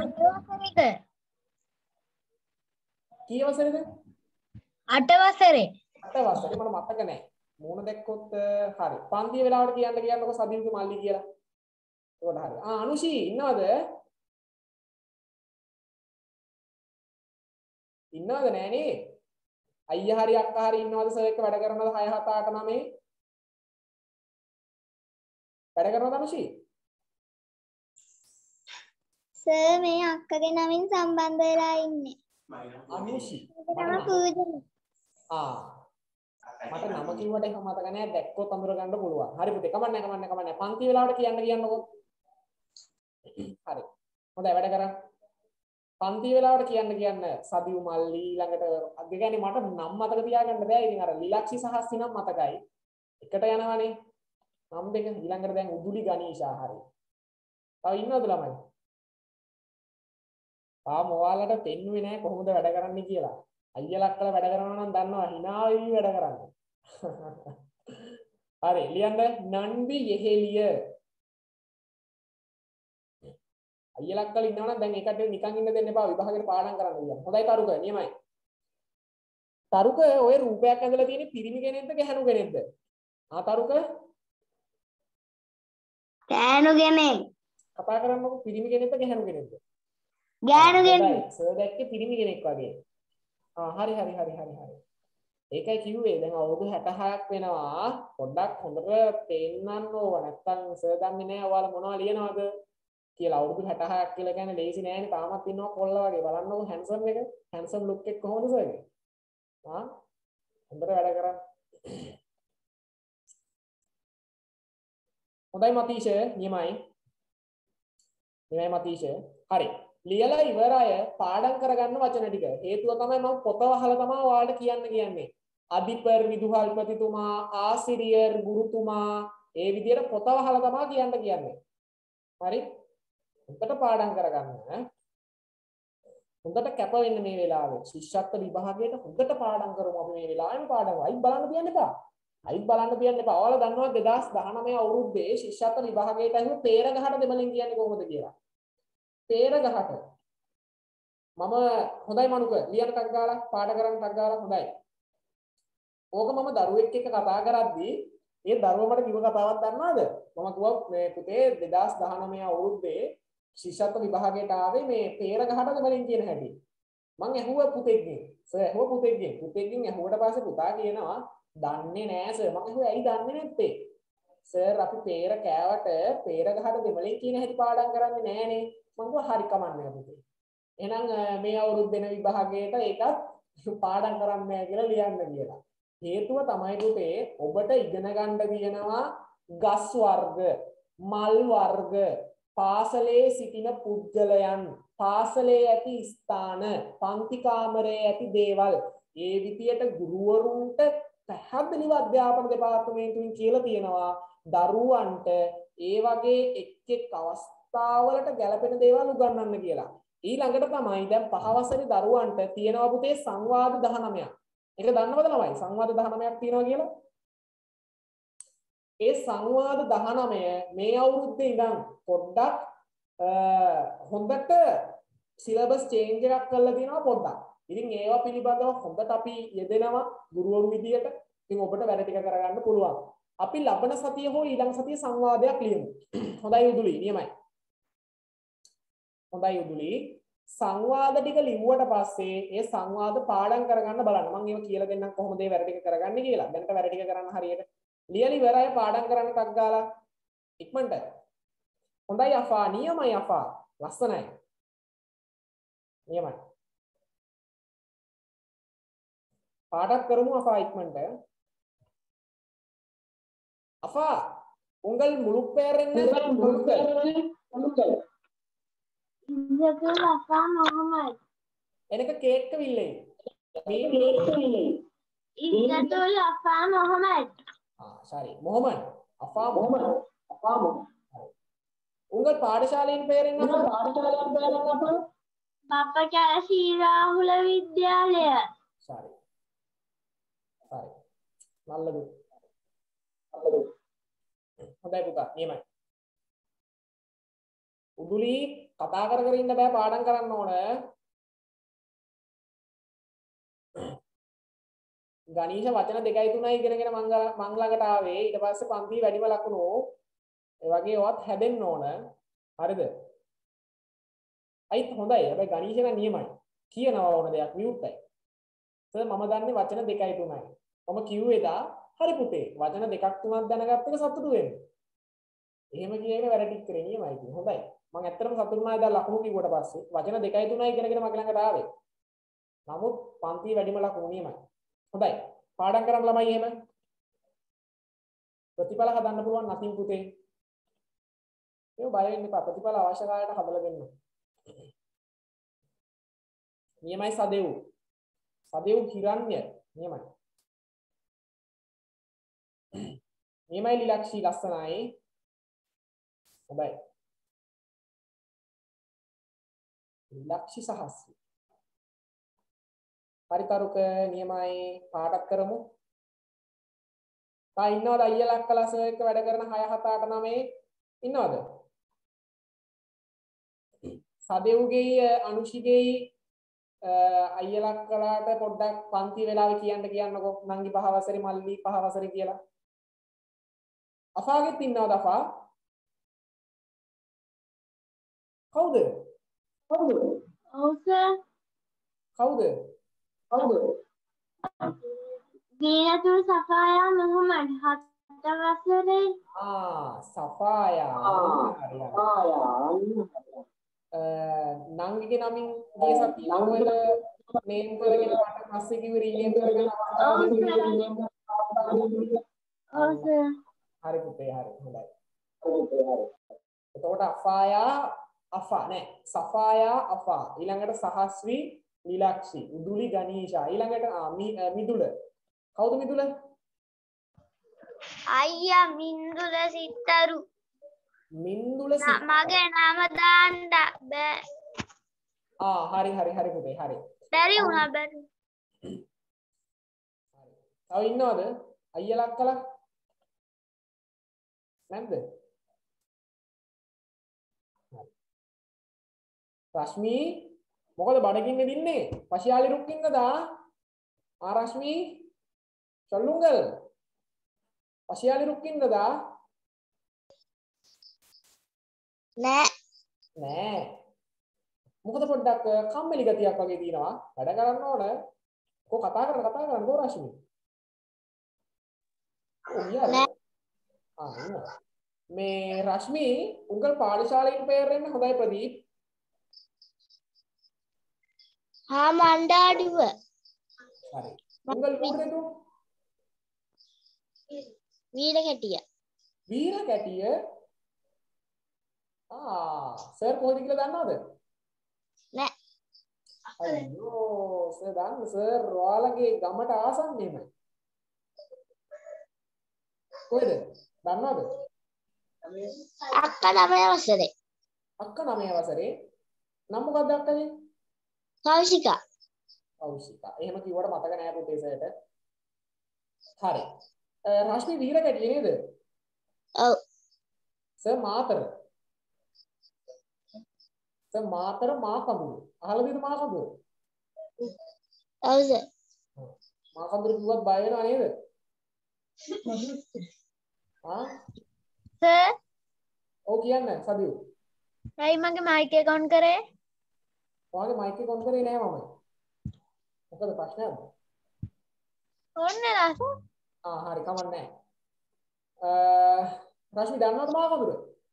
8 වසරේ මට මතක නැහැ. මූණ දැක්කොත් හරි. පන්ති වෙලාවට කියන්නකො සදිව්ගේ මල්ලි කියලා. ඒකට හරි. අනුෂී ඉන්නවද? ඉන්නවද නෑනේ? අයියා හරි අක්කා හරි ඉන්නවද සර් එක්ක වැඩ කරනවද 6 7 8 9 වැඩ කරනවද අනුෂී? සර් මේ අක්කගේ නමින් සම්බන්ධ වෙලා ඉන්නේ. අනුෂී. මට නම කිව්වට එහෙම මතක නෑ දැක්කොත් අඳුර ගන්න පුළුවන්. හරි පුතේ කමන්නේ. පන්ති වෙලාවට කියන්නකො. හරි. හොඳයි වැඩ කරන්න. පන්ති වෙලාවට කියන්න සදිව් මල්ලි ළඟට අද කියන්නේ මට නම් මතක තියාගන්න බෑ. ඉතින් අර ලිලක්ෂි සහස්ති නම් මතකයි. එකට යනවනේ. නම් දෙක ඊළඟට දැන් උදුලි ගණීෂා හරි. තව ඉන්නවද ළමයි? ඔයාලට පෙන්නුවේ නෑ කොහොමද වැඩ කරන්නේ කියලා. අයියලා අක්කලා වැඩ කරනවා නම් දන්නවා hina වෙවි වැඩ කරන්නේ. හරි ලියන්න නන්දි යෙහෙලිය. අයියලා අක්කලා ඉන්නවනම් දැන් ඒකට නිකන් ඉන්න දෙන්න එපා විභාගෙට පාඩම් කරන්න ගියා. හොඳයි තරුක නියමයි. තරුක ඔය රූපයක් ඇඳලා තියෙන පිරිමි කෙනෙක්ද ගැහණු කෙනෙක්ද? තරුක ගෑනු කෙනෙක්. කතා කරන්නකො පිරිමි කෙනෙක්ද ගැහණු කෙනෙක්ද? ගෑනු කෙනෙක්. සර් දැක්කේ පිරිමි කෙනෙක් වගේ. හරි. ඒකයි කිව්වේ දැන් අවුරුදු 66ක් වෙනවා. පොඩ්ඩක් හොඳට පේන්නන්න ඕව. නැත්තම් සර් දන්නේ නැහැ ඔයාලා මොනවද ලියනවද කියලා. අවුරුදු 66ක් කියලා කියන්නේ ලේසි නෑනේ. තාමත් ඉන්නවා කොල්ලා වගේ. බලන්නකො හැන්සම් එක. හැන්සම් ලුක් එක කොහොමද සර්ගේ? හොඳට වැඩ කරන්නේ. හොඳයි මතීෂ නියමයි මතීෂ හරි ලියලා ඉවරය පාඩම් කරගන්න වචන ටික හේතුව තමයි මම පොත වහලා තමයි ඔයාලට කියන්නේ අධිපර් විදුහල්පතිතුමා ආසිරියර් ගුරුතුමා ඒ විදිහට පොත වහලා තමයි කියන්නේ හරි හොඳට පාඩම් කරගන්න හොඳට කැප වෙන්න මේ වෙලාවේ ශිෂ්‍යත්ව විභාගයට හොඳට පාඩම් කරමු අපි මේ වෙලාවෙම පාඩම් අයිත් බලන්න තියන්න එපා ඔයාලා දන්නවා 2019 අවුරුද්දේ ශිෂ්‍යත්ව විභාගයට ඇහුව පේරගහට දෙමළෙන් කියන්නේ කොහොමද කියලා. පේරගහට. මම හොඳයි මනුක ලියන්න ටක් ගාලා පාඩ කරන්න ටක් ගාලා හොඳයි. ඕක මම දරුවෙක් එක්ක කතා කරද්දී ඒ දරුවා මට කිව්ව කතාවක් දන්නවද? මම කිව්වා මේ පුතේ 2019 අවුරුද්දේ ශිෂ්‍යත්ව විභාගයට ආවේ මේ පේරගහට දෙමළෙන් කියන හැටි. මං ඇහුවා පුතෙක්ගෙන්. සර් ඇහුවා පුතෙක්ගෙන්. පුතෙක්ගෙන් ඇහුවට පස්සේ පුතා කියනවා දන්නේ නෑ සර්. මම කිව්වා ඇයි දන්නේ නැත්තේ? සර් අපි පේර කෑවට පේරගහට දෙමළෙන් කියන හැටි පාඩම් කරන්නේ නෑනේ. මම කිව්වා හරි කමන්නේ පුතේ. එහෙනම් මේ අවුරුද්ද දෙන විභාගයට ඒකත් පාඩම් කරන්නේ නෑ කියලා ලියන්න කියලා. හේතුව තමයි පුතේ ඔබට ඉගෙන ගන්න තියෙනවා ගස් වර්ග, මල් වර්ග, පාසලේ සිටින පුද්ගලයන්, පාසලේ ඇති ස්ථාන, පන්ති කාමරයේ ඇති දේවල්, ඒ විදියට ගුරුවරුන්ට පැහැදිලිව අධ්‍යාපන දෙපාර්තමේන්තුවෙන් කියලා තියෙනවා දරුවන්ට ඒ වගේ එක් අවස්ථාවලට ගැලපෙන දේවල් උගන්වන්න කියලා. ඊළඟට තමයි දැන් 5 වසරේ දරුවන්ට තියෙනවා පුතේ සංවාද 19ක්. ඒක දන්නවද ළමයි? සංවාද 19ක් තියෙනවා කියලා. ඒ සංවාද 19 මේ අවුරුද්දේ ඉඳන් පොඩ්ඩක් හොඳට සිලබස් චේන්ජ් එකක් කරලා තියෙනවා පොඩ්ඩක්. ඉතින් ඒවා පිළිබඳව හොඳට අපි යෙදෙනවා ගුරුවරු විදියට. ඉතින් ඔබට වැඩ ටික කරගන්න පුළුවන්. අපි ලබන සතිය හෝ ඊළඟ සතිය සංවාදයක් ලියමු. හොඳයි උදුලි නියමයි. හොඳයි උදුලි. සංවාද ටික ලිව්වට පස්සේ ඒ සංවාද පාඩම් කරගන්න බලන්න. මම ඒව කියලා දෙන්නම් කොහොමද ඒ වැඩ ටික කරගන්නේ කියලා. දැනට වැඩ ටික කරන්න හරියට. ලියලි ඉවරයි පාඩම් කරන්න ටක් ගාලා. ඉක්මනට. හොඳයි අෆා නියමයි අෆා. ලස්සනයි. නියමයි. පාඩම් කරමු අෆා ඉක්මනට. அஃபா உங்கள் முழு பெயர் என்ன? அப்பா முகமது. எனக்கு கேட்கவில்லை. இஸ்ஸத்துல் அப்பா முகமது. சாரி முகமது. அஃபா முகமது. உங்கள் பாடசாலையின் பெயர் என்ன? பப்பச்சால ஸ்ரீராகுல வித்யாலய. சாரி. நல்லது. හොඳයි පුතා නියමයි උදුලි කතා කර ඉන්න බෑ පාඩම් කරන්න ඕන ගණීෂ වචන 2යි 3යි ඉගෙනගෙන මං ළඟට ආවේ ඊට පස්සේ පන්ති වැඩිම ලකුණු ඒ වගේ ඒවත් හැදෙන්න ඕන හරිද අයිත් හොඳයි හැබැයි ගණීෂ නම් නියමයි කියනවා ඕන දෙයක් විවුර්තයි සර් මම දන්නේ වචන 2යි 3යි මම කිව්වේදා හරි පුතේ වචන 2ක් 3ක් දැනගත්ත එක සතුටු වෙන්න. එහෙම කියේනේ වැඩ ටික කරේ නියමයි ඉතින් හොඳයි. මම ඇත්තටම සතුටු වුණා දැන් ලකුණු කිව්වට පස්සේ වචන 2යි 3යි ඉගෙනගෙන මගේ ළඟට ආවේ. නමුත් පන්ති වැඩිම ලකුණු නියමයි. හොඳයි. පාඩම් කරන්න ළමයි එහෙම. ප්‍රතිඵල හදන්න පුළුවන් නැතිනම් පුතේ. ඒක බය වෙන්න එපා. ප්‍රතිඵල අවශ්‍ය කාලයට හදලා දෙන්න. නියමයි සදෙව්. සදෙව් හිරණ්‍ය නියමයි. නියමයි ලිලක්ෂී ලස්සනයි. හොඳයි. ලිලක්ෂී සහස්‍රි. පරිතරුක නියමයි පාඩම් කරමු. තා ඉන්නවද අයියලා අක්කලා සර් එක්ක වැඩ කරන 6 7 8 9 ඉන්නවද? සදෙව්ගේ අනුෂිගේ අයියලා කලාට පොඩ්ඩක් පන්ති වෙලාවේ කියන්නකෝ නංගි 5 වසරේ මල්ලි 5 වසරේ කියලා. අෆාගෙත් ඉන්නවද අෆා? කවුද? ඔව් සර්. කවුද? දීනතුල් සෆායා මොහමඩ් 7 වසරේ. සෆායා. නංගිගේ නමින් ගිය සතිය ඔයල නේම් කරගෙන මට පස්සේ කිව්ව රීනේම් කරගෙන අවස්ථාව දෙන්න. ඔව් සර්. හරි පුතේ හරි හොඳයි. එතකොට අෆායා අෆා නෑ සෆායා අෆා ඊළඟට සහස්වි නිලක්ෂි උදුලි ගණීෂා ඊළඟට මිදුල කවුද මිදුල? අයියා මින්දුල සිත්තරු. මින්දුල සිත්තරු මගේ නම දාන්න බෑ. හරි පුතේ හරි. බැරි වුණා බැරි. තව ඉන්නවද? අයියලා අක්කලා නැද්ද? රශ්මි මොකද බඩගින්න දින්නේ? පශියාලි රුක්කින්නදා? රශ්මි චල්ලුංගල් පශියාලි රුක්කින්නදා? නෑ. මොකද පොඩ්ඩක් කම්මැලි ගතියක් වගේ තියෙනවා. වැඩ කරන්න ඕන. කො කතා කරන්න කො රශ්මි? මේ රශ්මි උංගල් පාඨශාලයෙන් පෙරෙන්න හොඳයි ප්‍රදීප්. මණ්ඩාඩුව. හරි. උංගල් ඌරේතු? වීරකැටිය. වීරකැටිය? සර් කොහෙද කියලා දන්නවද? නෑ. අයියෝ සර් දන්න සර් ඔයාලගේ ගමට ආසන්නේම. කොහෙද? දන්නවද? අක්කා 9 වසරේ. අක්කා 9 වසරේ. නම මොකක්ද අක්කගේ? කෞශිකා. එහෙම කිව්වට මතක නෑ පුතේ සර්ට. හරි. රශ්මි වීරකැටිය නේද? ඔව්. සර් මාතර. සර් මාතර මාකඳුරු. අහලා තියෙන මාකඳුරු? ඔව් සර්. මාකඳුරු කිව්වත් බය වෙනව නේද? සර්. ඔව් කියන්න සදියු. ඇයි මගේ මයික් එක ඔන් කරේ? ඔයාගේ මයික් එක ඔන් කරේ නෑ මම. මොකද ප්‍රශ්නයක්ද? ඕන්නේ නැහැ. හරි කමක් නෑ. රශ්මි දන්නවද මාකඳුර?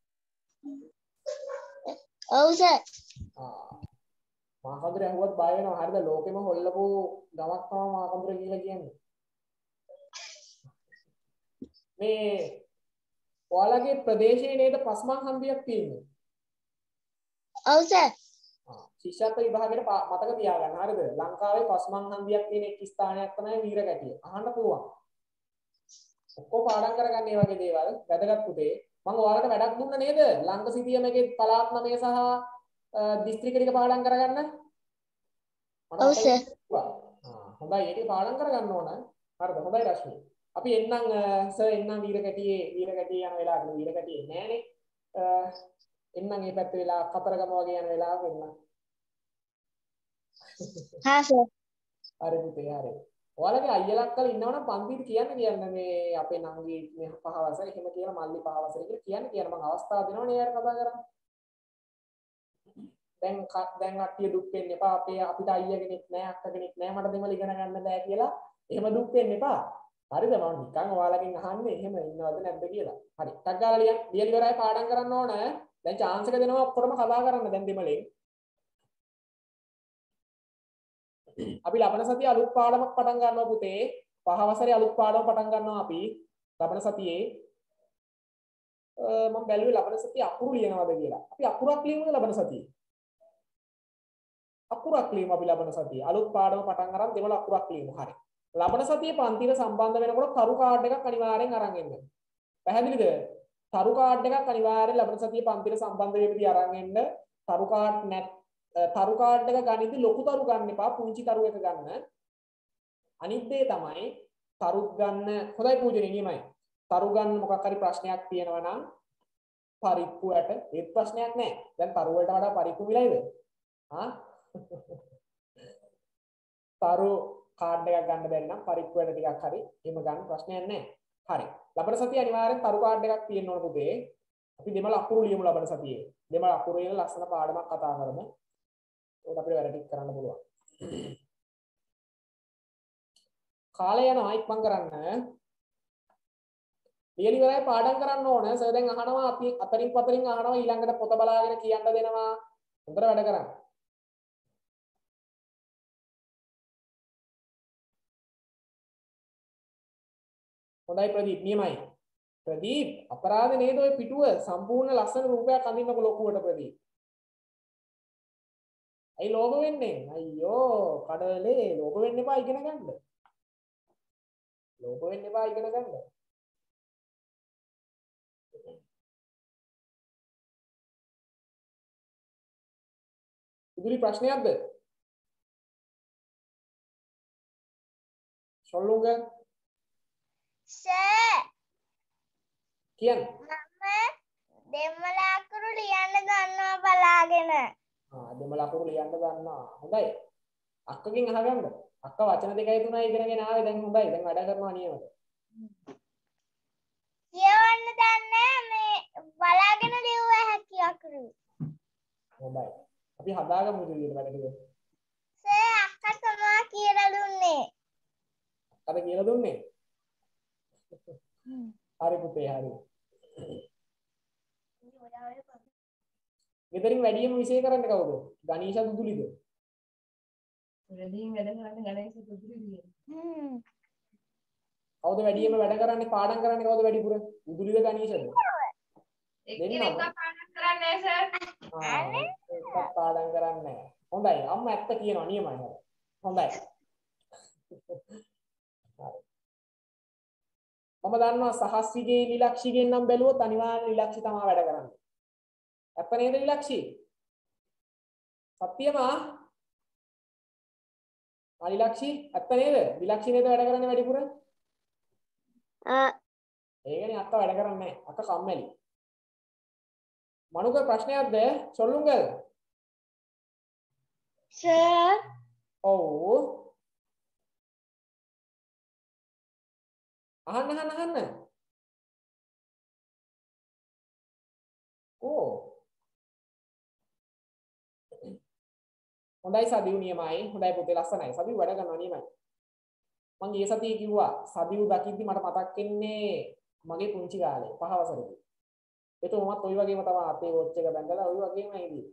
ඔව් සර්. මාකඳුර ඇහුවත් බය වෙනවා. හරිද? ලෝකෙම හොල්ලපු ගමක් තමයි මාකඳුර කියලා කියන්නේ. මේ ඔයාලගේ ප්‍රදේශයේ නේද පස්මන් හන්දියක් තියෙන්නේ? ඔව් සර්. ශිෂ්‍යත්ව විභාගයට මතක තියාගන්න. හරිද? ලංකාවේ පස්මන් හන්දියක් තියෙන එක් ස්ථානයක් තමයි වීරකැටිය. අහන්න පුළුවන්. ඔක්කොම පාඩම් කරගන්න මේ වගේ දේවල්. වැදගත් පුතේ. මම ඔයාලට වැඩක් දුන්න නේද? ලංකසිතියමගේ පළාත් 9 සහ දිස්ත්‍රික්ක ටික පාඩම් කරගන්න. ඔව් සර්. හොඳයි. ඒක පාඩම් කරගන්න ඕන. හරිද? හොඳයි රශ්මි. අපි එන්නම් සර් එන්නම් වීරකැටියේ යන වෙලාවට වීරකැටියේ නෑනේ. එන්නම් මේ පැත්තේ වෙලා කතරගම වගේ යන වෙලාවක එන්නම්. සර්. හරි පුතේ හරි. ඔයාලගේ අයියලා අක්කලා ඉන්නවනම් පන්තිට කියන්න මේ අපේ නංගි මේ 5 වසරේ එහෙම කියලා මල්ලි 5 වසරේ කියලා කියන්න මම අවස්ථාව දෙනවනේ එයාට කතා කරන්න. දැන් කට්ටිය දුක් වෙන්න එපා. අපිට අයියා කෙනෙක් නෑ අක්කා කෙනෙක් නෑ මට දෙමළ ඉගෙන ගන්න බෑ කියලා. එහෙම දුක් වෙන්න එපා. හරිද? මම නිකන් ඔයාලගෙන් අහන්නේ එහෙම ඉන්නවද නැද්ද කියලා. හරි. ටක් ගාලා ලියලා ඉවරයි පාඩම් කරන්න ඕන. දැන් chance එක දෙනවා ඔක්කොටම කතා කරන්න දැන් දෙමළෙන්. අපි ලබන සතියේ අලුත් පාඩමක් පටන් ගන්නවා පුතේ. 5 වසරේ අලුත් පාඩම පටන් ගන්නවා අපි. ලබන සතියේ මම බැලුවේ ලබන සතියේ අකුරු ලියනවද කියලා. අපි අකුරක් ලියමුද ලබන සතියේ? අකුරක් ලියමු අපි ලබන සතියේ. අලුත් පාඩම පටන් අරන් දෙමළ අකුරක් ලියමු. හරි. ලබන සතියේ පන්තියට සම්බන්ධ වෙනකොට තරු කාඩ් එකක් අනිවාර්යෙන් අරන් එන්න. පැහැදිලිද? තරු කාඩ් එකක් අනිවාර්යෙන් ලබන සතියේ පන්තියට සම්බන්ධ වෙන්නදී අරන් එන්න. තරු කාඩ් එක ගනිද්දි ලොකු තරු ගන්න එපා, පුංචි තරු එක ගන්න. අනිත් දේ තමයි තරුත් ගන්න හොඳයි පූජනීය නියමයි. තරු ගන්න මොකක් හරි ප්‍රශ්නයක් තියෙනවා නම් පරිප්පුවට ඒ ප්‍රශ්නයක් නැහැ. දැන් තරු වලට වඩා පරිප්පු විලයිද? තරු කාඩ් එකක් ගන්න බැරි නම් පරික්කු වැඩ ටිකක් හරි එහෙම ගන්න ප්‍රශ්නයක් නැහැ. හරි. ලබන සතිය අනිවාර්යෙන් තරු කාඩ් එකක් තියෙන්න ඕන පුතේ. අපි දෙමළ අකුරු ලියමු ලබන සතියේ. දෙමළ අකුරු වල ලස්සන පාඩමක් කතා කරමු. ඒක අපිට වැඩ ටික කරන්න පුළුවන්. කාලය යනවා ඉක්මන් කරන්න. ලියලි ඉවරයි පාඩම් කරන්න ඕන. සර් දැන් අහනවා අපි අතරින් පතරින් අහනවා ඊළඟට පොත බලාගෙන කියන්න දෙනවා. හොඳට වැඩ කරන්න. හොඳයි ප්‍රදීප් නියමයි. ප්‍රදීප් අපරාධ නේද ඔය පිටුව සම්පූර්ණ ලස්සන රූපයක් අඳින්නකො ලොකුවට ප්‍රදීප්. අයි ලෝභ වෙන්නේ. අයියෝ කඩලේ ලෝභ වෙන්න එපා ඉගෙන ගන්න. ලෝභ වෙන්න එපා ඉගෙන ගන්න. උදුරි ප්‍රශ්නයක්ද? සොල්ලුංග සර් කියන්න. මම දෙමළ අකුරු ලියන්න දන්නවා බලාගෙන. දෙමළ අකුරු ලියන්න දන්නවා. හොඳයි. අක්කගෙන් අහගන්න. අක්ක වචන 2යි 3යි ඉගෙනගෙන ආවේ දැන් හොඳයි. දැන් වැඩ කරනවා නියමට. කියවන්න දන්නේ මේ බලාගෙන ලියුව හැකි අකුරු. හොඳයි. අපි හදාගමු ඉතින් වැඩ ටික. සර් අක්කා තමයි කියලා දුන්නේ. අද කියලා දුන්නේ. හරි පුතේ හරි. ගෙදරින් වැඩිම විශේෂ කරන්න කවුද? ගණීෂා දුදුලිද? වැඩිම වැඩ කරන්නේ ගණේෂ දුදුලිද? කවුද වැඩිම වැඩ කරන්නේ පාඩම් කරන්නේ කවුද වැඩිපුර? දුදුලිද ගණීෂාද? එක්කෙනෙක්ව පාඩම් කරන්නේ සර්. එකක් පාඩම් කරන්නේ. හොඳයි. අම්මා ඇත්ත කියනවා නියමයි හරි. හොඳයි. මම දන්නවා සහස්විගේ ලිලක්ෂිගෙන් නම් බැලුවොත් අනිවාර්යෙන් ලිලක්ෂි තමයි වැඩ කරන්නේ. ඇත්ත නේද ලිලක්ෂි? සත්‍යමා? ලිලක්ෂි ඇත්ත නේද? ලිලක්ෂි නේද වැඩ කරන්නේ වැඩිපුර? ඒකනේ අක්ක වැඩ කරන්නේ නැහැ. අක්ක කම්මැලි. මනුක ප්‍රශ්නයක්ද? සොල්ලුංගල්. සර් ඔව්. අහන්න. ඕ. හොඳයි සදිව් නියමයි. හොඳයි පුතේ ලස්සනයි. සදිව් වැඩ කරනවා නියමයි. මම ඊයේ සතියේ කිව්වා සදිව් දකිද්දි මට මතක් වෙන්නේ මගේ පුංචි කාලේ 5 වසරේදී. එතකොමත් ওই වගේම තමයි අපේ වොච් එක බැඳලා ওই වගේම ඉදී.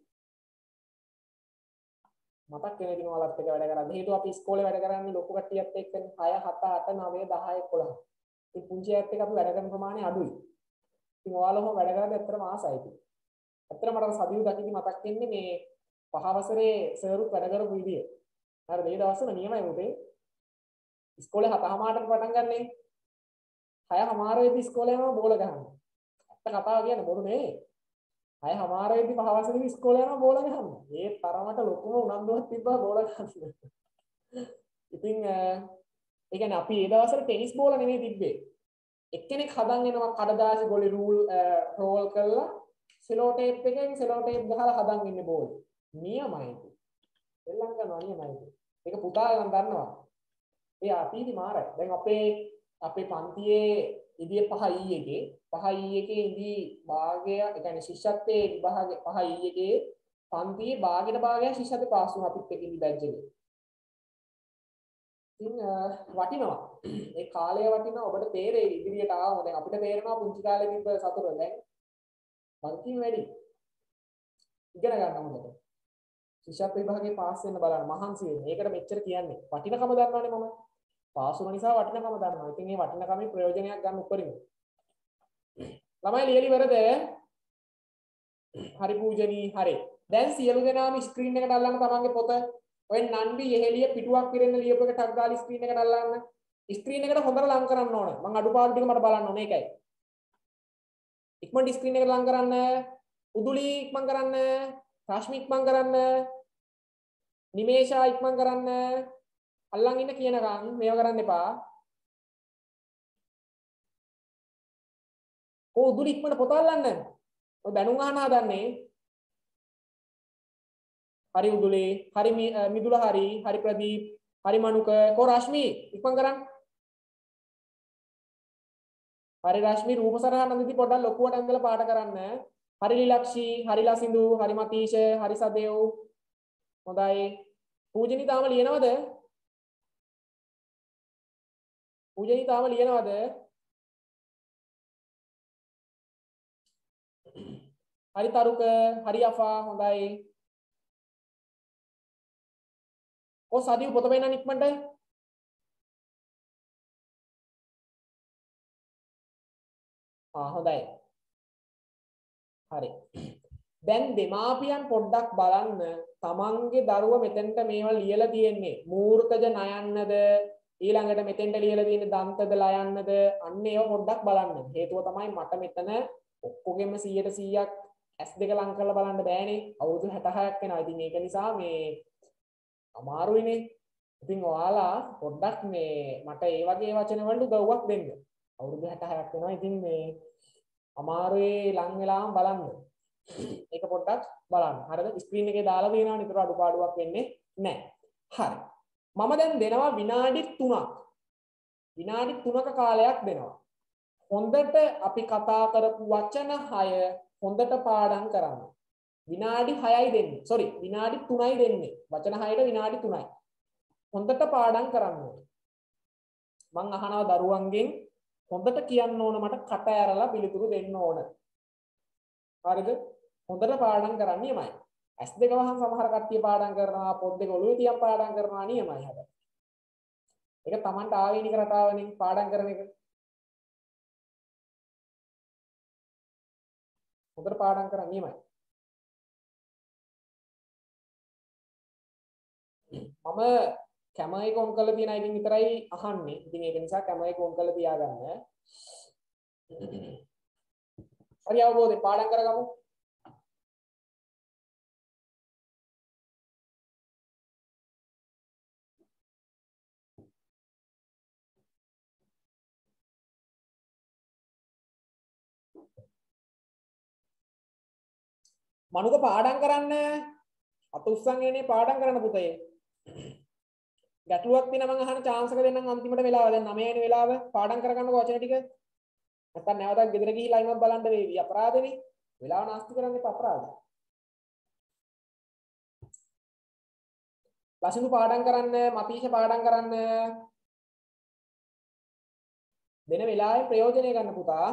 මතක් වෙන ඉතින් ඔයාලත් එක්ක වැඩ කරද්දී හේතුව අපි ඉස්කෝලේ වැඩ කරන්නේ ලොකු කට්ටියත් එක්කනේ 6 7 8 9 10 11. ඉතින් පුංචි අයත් එක්ක අපි වැඩ කරන ප්‍රමාණය අඩුයි. ඉතින් ඔයාලම වැඩ කරද්දී ඇත්තටම ආසයි ඉතින්. ඇත්තටම මට සදිව් දකිද්දි මතක් වෙන්නේ මේ 5 වසරේ සර්ුත් වැඩ කරපු විදිය. හරිද? ඒ දවස්වල නියමයි පුතේ. ඉස්කෝලේ 7:00ට පටන් ගන්නනේ. 6:00 වෙද්දි ඉස්කෝලේ යනවා බෝල ගහන්න. ඇත්ත කතාව කියන්නේ බොරු නෙවෙයි. 6:00 වෙද්දි 5 වසරේදී ඉස්කෝලේ යනවා බෝල ගහන්න. ඒ තරමට ලොකුම උනන්දුවක් තිබ්බා බෝල ගහන්න. ඉතින් ඒ කියන්නේ අපි ඒ දවස්වල ටෙනිස් බෝල නෙවෙයි තිබ්බේ. එක්කෙනෙක් හදන් එනවා කඩදාසි ගොලේ රෝල් කරලා සෙලෝ ටේප් එකෙන් සෙලෝ ටේප් ගහලා හදන් ඉන්නේ බෝල්. නියමයි. එල්ලම් කරනවා නියමයි. ඒක පුතා ගන්න දන්නවා. ඒ අතීති මාරයි. දැන් අපේ පන්තියේ ඉදියේ 5 එකේ 5 එකේ ඉදි භාගය ඒ කියන්නේ ශිෂ්‍යත්වයේ විභාග 5 එකේ පන්තියේ භාගයට ශිෂ්‍යත්වය පාස් වුණා අපිත් එක්ක ඉදි බැච් එකේ. ඉතින් වටිනවා. ඒ කාලය වටිනවා. ඔබට තේරෙයි ඉදිරියට ආවම දැන් අපිට තේරෙනවා පුංචි කාලේ තිබ්බ සතුට දැන් පන්තිය වැඩි. ඉගෙන ගන්න හොඳට. ශිෂ්‍යත්ව විභාගේ පාස් වෙන්න බලන්න මහන්සි වෙන්න. ඒකට මෙච්චර කියන්නේ. වටිනකම දන්නවනේ මම. පාස් වුණ නිසා වටිනකම දන්නවා. ඉතින් මේ වටිනකමේ ප්‍රයෝජනයක් ගන්න උපරිම. ළමයි ලියලි වරද? හරි පූජනී හරි. දැන් සියලු දෙනාම ස්ක්‍රීන් එකට අල්ලන්න තමන්ගේ පොත. ඔය නන්දි එහෙලිය පිටුවක් පිරෙන්න ලියපු එක ටක් ගාලා ස්ක්‍රීන් එකට අල්ලන්න. ස්ක්‍රීන් එකට හොඳට ලං කරන්න ඕන. මම අඩුපාඩු ටික මට බලන්න ඕනේ ඒකයි. ඉක්මනට ස්ක්‍රීන් එකට ලං කරන්න. උදුලි ඉක්මන් කරන්න. රශ්මි ඉක්මන් කරන්න. නිමේෂා ඉක්මන් කරන්න. අල්ලන් ඉන්න කියනකම් මේව කරන්න එපා. උදුලි ඉක්මනට පොත අල්ලන්න. ඔය බැනුම් අහන හදන්නේ. හරි උදුලි, හරි මිදුල හරි ප්‍රදීප්. හරි මනුක කො රශ්මි ඉක්මන් කරන්න. හරි රශ්මි රූප සටහන අඳිති පොඩ්ඩක් ලොකුවට ඇඳලා පාට කරන්න. හරි ලිලක්ෂි හරි ලසිඳු හරි මතීෂ හරි සදේව් හොඳයි. පූජනී තාම ලියනවද? පූජනී තාම ලියනවද? හරි තරුක හරි අෆා හොඳයි. ඔය සදිව් පොත පෙන්නන්න ඉක්මනට. හොඳයි. හරි. දැන් දෙමාපියන් පොඩ්ඩක් බලන්න තමන්ගේ දරුවා මෙතෙන්ට මේවා ලියලා තියෙන්නේ මූර්තජ නයන්නද ඊළඟට මෙතෙන්ට ලියලා තියෙන්නේ දන්තද ලයන්නද අන්න ඒව පොඩ්ඩක් බලන්න. හේතුව තමයි මට මෙතන ඔක්කොගෙම 100%ක් S2 ලං කරලා බලන්න බෑනේ. අවුරුදු 66ක් වෙනවා. ඉතින් ඒක නිසා මේ අමාරුයිනේ. ඉතින් ඔයාලා පොඩ්ඩක් මේ මට ඒ වගේ වචන වලට උදව්වක් දෙන්න. අවුරුදු 66ක් වෙනවා. ඉතින් මේ අමාරුයි ලං වෙලාම බලන්න. ඒක පොඩ්ඩක් බලන්න. හරිද? ස්ක්‍රීන් එකේ දාලා තියෙනවා. නිතර අඩුපාඩුවක් වෙන්නේ නැහැ. හරි. මම දැන් දෙනවා විනාඩි 3ක්. විනාඩි 3ක කාලයක් දෙනවා. හොඳට අපි කතා කරපු වචන 6 හොඳට පාඩම් කරන්න. විනාඩි 6යි දෙන්නේ. සෝරි විනාඩි 3යි දෙන්නේ. වචන 6ට විනාඩි 3යි. හොඳට පාඩම් කරන්න ඕනේ. මං අහනවා දරුවන්ගෙන් හොඳට කියන්න ඕන මට කට ඇරලා පිළිතුරු දෙන්න ඕන. හරිද? හොඳට පාඩම් කරන්න නියමයි. S2 වහන් සමහර කට්ටිය පාඩම් කරනවා, පොත් දෙක ඔළුවේ තියන් පාඩම් කරනවා නියමයි හැබැයි. ඒක Tamanට ආවේනික රටාවනේ පාඩම් කරන එක. හොඳට පාඩම් කරන්න නියමයි. මම කැමරේ කොන් කරලා තියෙන අයින් විතරයි අහන්නේ. ඉතින් ඒක නිසා කැමරේ කොන් කරලා තියාගන්න. හරි අවබෝධයෙන් පාඩම් කරගමු. මනුක පාඩම් කරන්න අත උස්සන් එන්නේ පාඩම් කරන්න පුතේ. ගැටලුවක් තියෙනවා මම අහන chance එක දෙන්නම් අන්තිමට වෙලාව දැන් 9 වෙනි වෙලාව පාඩම් කරගන්නකො වචන ටික. නැත්තම් නැවතත් ගෙදර ගිහිල්ලා ඉමත් බලන්න වේවි. අපරාධනේ. වෙලාව නාස්ති කරන්න එපා අපරාධ. ලසිනු පාඩම් කරන්න, මතීෂ පාඩම් කරන්න. දෙන වෙලාවේ ප්‍රයෝජනය ගන්න පුතා.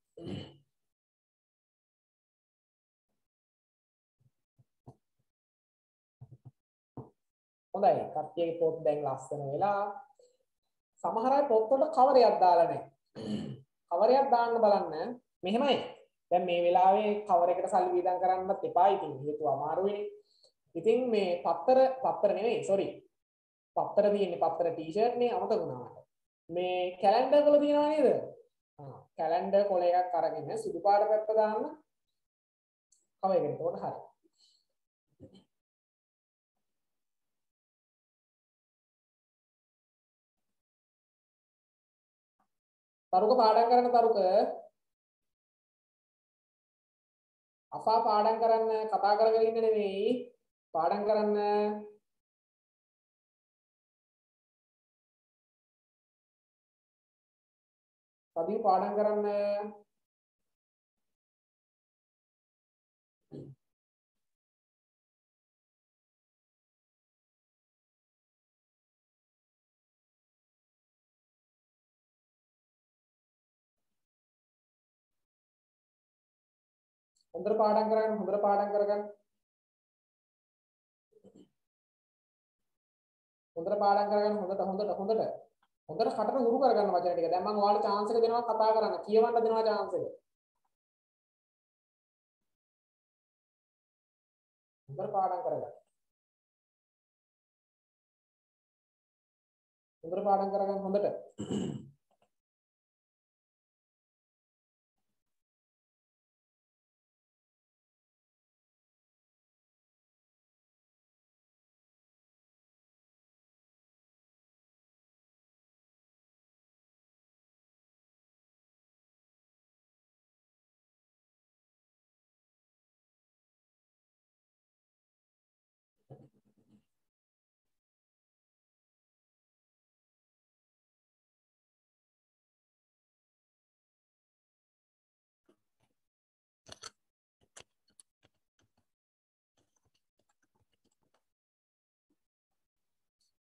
හොඳයි. කට්ටියගේ පොත් දැන් ලස්සන වෙලා. සමහර අය පොත්වල කවරයක් දාලා නැහැ. කවරයක් දාන්න බලන්න. මෙහෙමයි. දැන් මේ වෙලාවේ කවර එකට සල්ලි වීදම් කරන්නත් එපා. ඉතින් හේතුව අමාරුයිනේ. ඉතින් මේ පත්තර නෙවෙයි සෝරි. පත්තර තියෙන්නේ පත්තර ටී-ෂර්ට් නේ අමතක වුණා මට. මේ කැලෙන්ඩර් වල තියෙනවා නේද? කැලෙන්ඩර් කොළ එකක් අරගෙන සුදු පාට පැත්ත දාන්න. කව එකකට උඩ හරි. තරුක පාඩම් කරන්න තරුක. අෆා පාඩම් කරන්න කතා කරගෙන ඉන්න නෙවෙයි. පාඩම් කරන්න. සදී පාඩම් කරන්න. හොඳට පාඩම් කරගන්න හොඳට පාඩම් කරගන්න. හොඳට පාඩම් කරගන්න හොඳට කටට හුරු කරගන්න වචන ටික. දැන් මම ඔයාලට chance එක දෙනවා කතා කරන්න. කියවන්න දෙනවා chance එක. හොඳට පාඩම් කරගන්න. හොඳට පාඩම් කරගන්න හොඳට.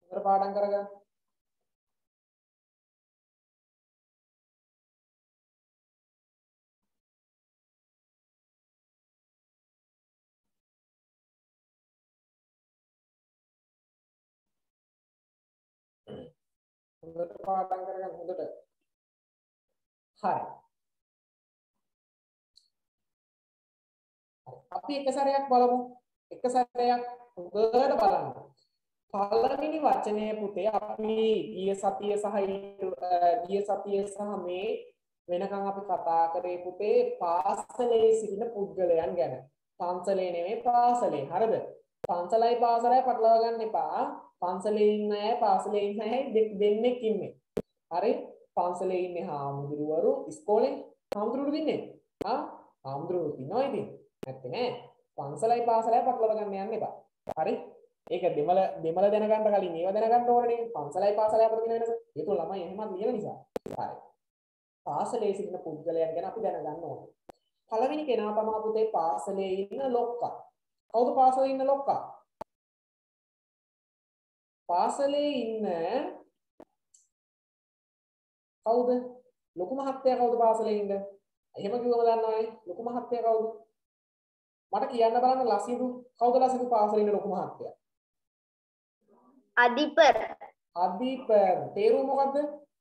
හොඳට පාඩම් කරගන්න. හොඳට පාඩම් කරගන්න හොඳට. හරි. අපි එක සැරයක් බලමු. එක සැරයක් හොඳට බලන්න. පළවෙනි වචනය පුතේ අපි ගිය සතිය සහ මේ වෙනකන් අපි කතා කරේ පුතේ පාසලේ සිටින පුද්ගලයන් ගැන. පන්සලේ නෙමෙයි පාසලේ. හරිද? පන්සලයි පාසලයි පටලවා ගන්න එපා. පන්සලේ ඉන්න අය පාසලේ ඉන්න අය දෙන්නෙක් ඉන්නේ. හරි? පන්සලේ ඉන්නේ හාමුදුරුවරු ඉස්කෝලේ හාමුදුරුවරු ඉන්නේ. හාමුදුරුවරු ඉන්නවා ඉතින්. නැත්තේ නෑ. පන්සලයි පාසලයි පටලවා ගන්න යන්න එපා. හරි? ඒක දෙමළ දැනගන්න කලින් මේව දැනගන්න ඕනේ නේ. පන්සලයි පාසලයි අතර තියෙන වෙනස. ඒක ළමයි එහෙමත් ලියන නිසා. හරි. පාසලේ සිටින පුද්ගලයන් ගැන අපි දැනගන්න ඕනේ. පළවෙනි කෙනා තමයි පුතේ පාසලේ ඉන්න ලොක්කා. කවුද පාසලේ ඉන්න ලොක්කා? පාසලේ ඉන්න කවුද? ලොකු මහත්තයා කවුද පාසලේ ඉන්න? එහෙම කිව්වම දන්නවනේ. ලොකු මහත්තයා කවුද? මට කියන්න බලන්න ලසිදු. කවුද ලසිදු පාසලේ ඉන්න ලොකු මහත්තයා? අධිපර්. අධිපර්. තේරුම මොකද්ද?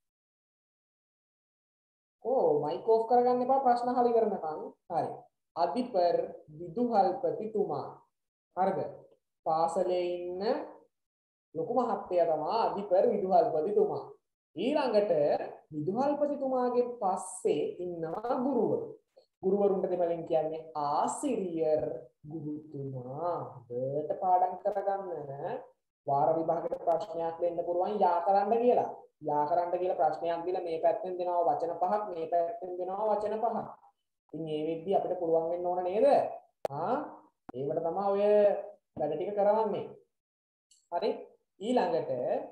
මයික් ඔෆ් කරගන්න එපා ප්‍රශ්න අහලා ඉවරනකම්. හරි. අධිපර් විදුහල්පතිතුමා. හරිද? පාසලේ ඉන්න ලොකු මහත්තයා තමයි අධිපර් විදුහල්පතිතුමා. ඊළඟට විදුහල්පතිතුමාගේ පස්සේ ඉන්නවා ගුරුවරු. ගුරුවරුන්ට දෙමළෙන් කියන්නේ ආසිරියර් ගුරුතුමා. හොඳට පාඩම් කරගන්න. වාර විභාගයට ප්‍රශ්නයක් දෙන්න පුළුවන් යා කරන්න කියලා. යා කරන්න කියලා ප්‍රශ්නයක් දීලා මේ පැත්තෙන් දෙනවා වචන පහක් මේ පැත්තෙන් දෙනවා වචන පහක්. ඉතින් මේ වෙද්දි අපිට පුළුවන් වෙන්න ඕන නේද? ඒවට තමයි ඔය වැඩ ටික කරවන්නේ. හරි? ඊළඟට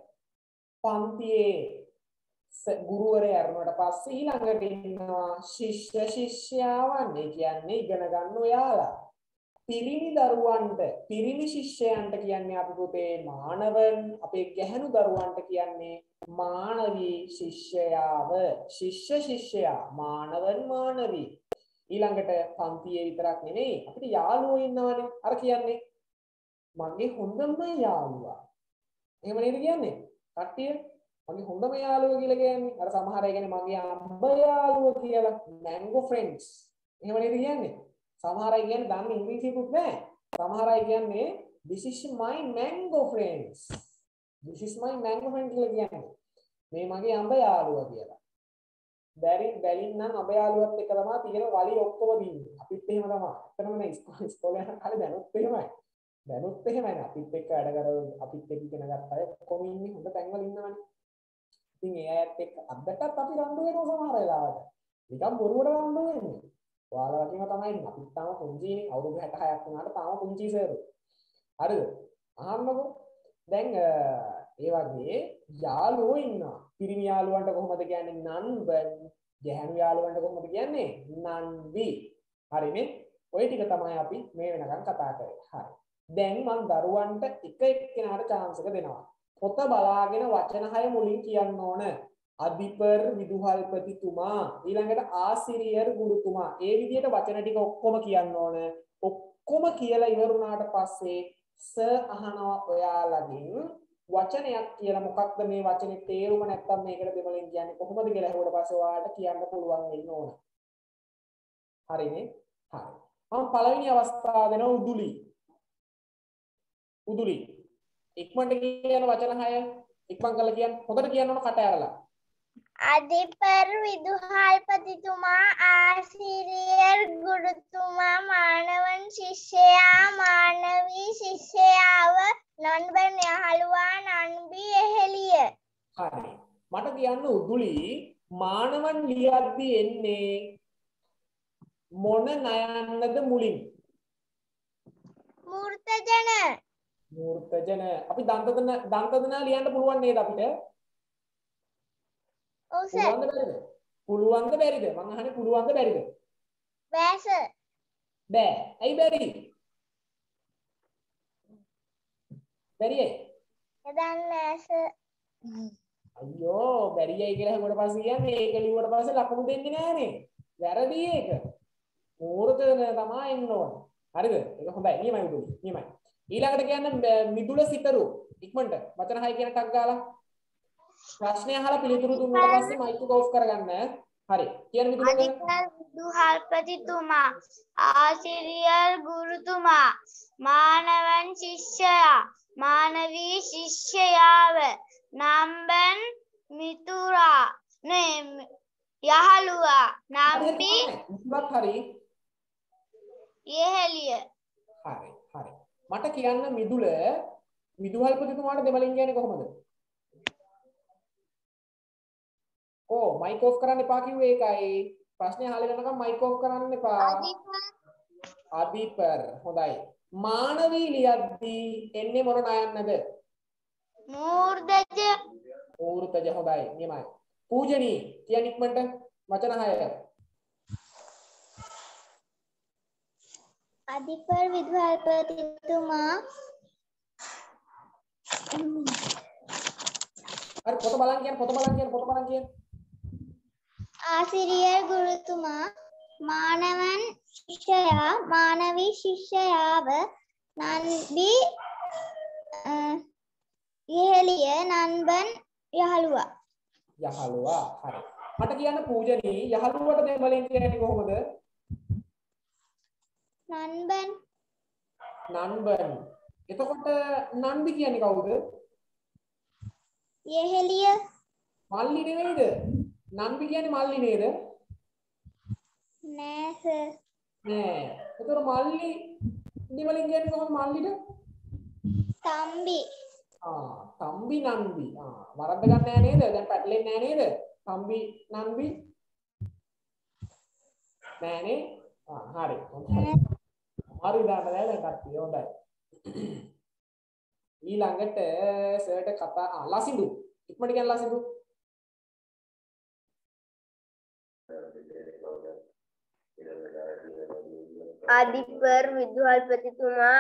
පන්තියේ ගුරුවරයා යරුණාට පස්සේ ඊළඟට ඉන්නවා ශිෂ්‍ය ශිෂ්‍යාවන්. ඒ කියන්නේ ඉගෙන ගන්න ඔයාලා. පිරිමි දරුවන්ට පිරිමි ශිෂ්‍යයන්ට කියන්නේ අපි පුතේ මානවන්. අපේ ගැහැණු දරුවන්ට කියන්නේ මානවී ශිෂ්‍යයාව. ශිෂ්‍ය ශිෂ්‍යයා මානවන් මානවී. ඊළඟට පන්තියේ විතරක් නෙමෙයි අපිට යාළුවෝ ඉන්නවනේ. අර කියන්නේ මගේ හොඳම යාළුවා. එහෙම නේද කියන්නේ? කට්ටිය මගේ හොඳම යාළුවා කියලා කියන්නේ. අර සමහර අය කියන්නේ මගේ අම්බ යාළුවා කියලා. mango friends. එහෙම නේද කියන්නේ? සමහර අය කියන්නේ දන්නේ ඉංග්‍රීසියකුත් නැහැ. සමහර අය කියන්නේ this is my mango friends. this is my mango friend කියලා කියන්නේ. මේ මගේ අඹ යාළුවා කියලා. බැලින් නම් අඹ යාළුවත් එක්ක තමයි තියෙන වලි ඔක්කොම දින්නේ. අපිත් එහෙම තමයි. එතනම නේ ඉස්කෝලේ යන කාලේ දැනුත් එහෙමයි. දැනුත් එහෙමයි. අපිත් එක්ක වැඩ කරලා අපිත් එක්ක ඉගෙන ගත්ත අය ඔක්කොම ඉන්නේ හොඳ තැන්වල ඉන්නවනේ. ඉතින් ඒ අයත් එක්ක අදටත් අපි රණ්ඩු වෙනවා සමහර වෙලාවට. නිකන් බොරුවට රණ්ඩු වෙන්නේ. ඔයාලා වගේම තමයි ඉන්නේ. අපිත් තාම පුංචිනේ. අවුරුදු 66ක් වුණාට තාම පුංචි සර්. හරිද? අහන්නකෝ. දැන් ඒ වගේ යාළුවෝ ඉන්නවා. පිරිමි යාළුවන්ට කොහොමද කියන්නේ? නන්බන්. ගැහැණු යාළුවන්ට කොහොමද කියන්නේ? නන්වි. හරිනේ? ඔය ටික තමයි අපි මේ වෙනකන් කතා කරේ. හරි. දැන් මම දරුවන්ට එක එක්කෙනාට chance එක දෙනවා. පොත බලාගෙන වචන 6 මුලින් කියන්න ඕන. අධිපර් විදුහල්පතිතුමා, ඊළඟට ආසිරියර් ගුරුතුමා. ඒ විදිහට වචන ටික ඔක්කොම කියන්න ඕන. ඔක්කොම කියලා ඉවර වුණාට පස්සේ අහනවා ඔයාලගෙන් වචනයක් කියලා මොකක්ද මේ වචනේ තේරුම නැත්තම් මේකට දෙමළෙන් කියන්නේ කොහොමද කියලා අහුවට පස්සේ ඔයාලට කියන්න පුළුවන් වෙන්න ඕන. හරිනේ? හරි. මම පළවෙනි අවස්ථාව දෙනවා උදුලි. උදුලි. ඉක්මනට කියන වචන 6 ඉක්මන් කරලා කියන්න. හොඳට කියන්න ඕන කට ඇරලා. අධිපර් විදුහල්පතිතුමා, ආසිරියර් ගුරුතුමා, මානවන් ශිෂ්‍යයා, මානවී ශිෂ්‍යාව, නන්බන් යහළුවා, නන්බි එහෙලිය. හරි. මට කියන්න උදුලි මානවන් ලියද්දි එන්නේ මොන නයන්නද මුලින්? මූර්තජන. මූර්තජන. අපි දන්තදන ලියන්න පුළුවන් නේද අපිට? ඔව් සර්. පුළුවන්ද බැරිද? මං අහන්නේ පුළුවන්ද බැරිද? බෑ සර්. බෑ. ඇයි බැරි? බැරියි. දන්නේ සර්. අයියෝ බැරියයි කියලා හෙව්වට පස්සේ කියන්නේ ඒක ලිව්වට පස්සේ ලකුණු දෙන්නේ නැහනේ. වැරදි ඒක. මූර්තන තමයි එන්න ඕන. හරිද? ඒක හොඳයි. නියමයි උඩු. නියමයි. ඊළඟට කියන්නේ මිදුල සිතරු. ඉක්මනට වචන 6 කියන ටක් ගාලා. ප්‍රශ්නය අහලා පිළිතුරු දුන්නාට පස්සේ මයික් එක ඔෆ් කරගන්න. හරි. කියන මිදුල ගැන. අධිපති විදුහල්පතිතුමා, ආසිරියර් ගුරුතුමා, මානවන් ශිෂ්‍යයා, මානවී ශිෂ්‍යයාව, නම්බන් මිතුරා, යහළුවා, නම්බි මුතුරත් හරි. යෙහෙලිය. හරි. හරි. මට කියන්න මිදුල විදුහල්පතිතුමාට දෙමළෙන් කියන්නේ කොහොමද? මයික් ඔෆ් කරන්න එපා කිව්වේ ඒකයි. ප්‍රශ්නේ අහලා ඉන්නකම් මයික් ඔෆ් කරන්න එපා. අධිපර්. හොඳයි. මානවී ලියද්දී එන්නේ මොන නයන්නද? මූර්ධජ. මූර්තජ. හොඳයි. නියමයි. පූජනී කියන ඉක්මනට වචන 6. අධිපර් විදුහල්පතිතුමා, හරි පොත බලන් කියන්න. ආසිරියර් ගුරුතුමා, මානවන් ශිෂ්‍යයා, මානවී ශිෂ්‍යයාව, නන්බි යෙහෙලිය, නන්බන් යහළුවා. යහළුවා. හරි. මට කියන්න පූජනී යහළුවට දෙමළෙන් කියන්නේ කොහොමද? නන්බන්. නන්බන්. එතකොට නන්බි කියන්නේ කවුද? යෙහෙලිය. මල්ලි නෙවෙයිද? නන්බි කියන්නේ මල්ලි නේද? නෑ සර්. නෑ. එතකොට මල්ලි දෙමළෙන් කියන්නේ කොහොමද මල්ලිට? තම්බි. තම්බි නන්බි. වරද්ද ගන්න නෑ නේද? දැන් පැටලෙන්නේ නෑ නේද? තම්බි නන්බි නෑනේ. හරි. හරි දාන්න බෑ දැන් කට්ටිය. හොඳයි. ඊළඟට සර්ට කතා ලසිඳු. ඉක්මනට කියන්න ලසිඳු. අධිපර් විදුහල්පතිතුමා,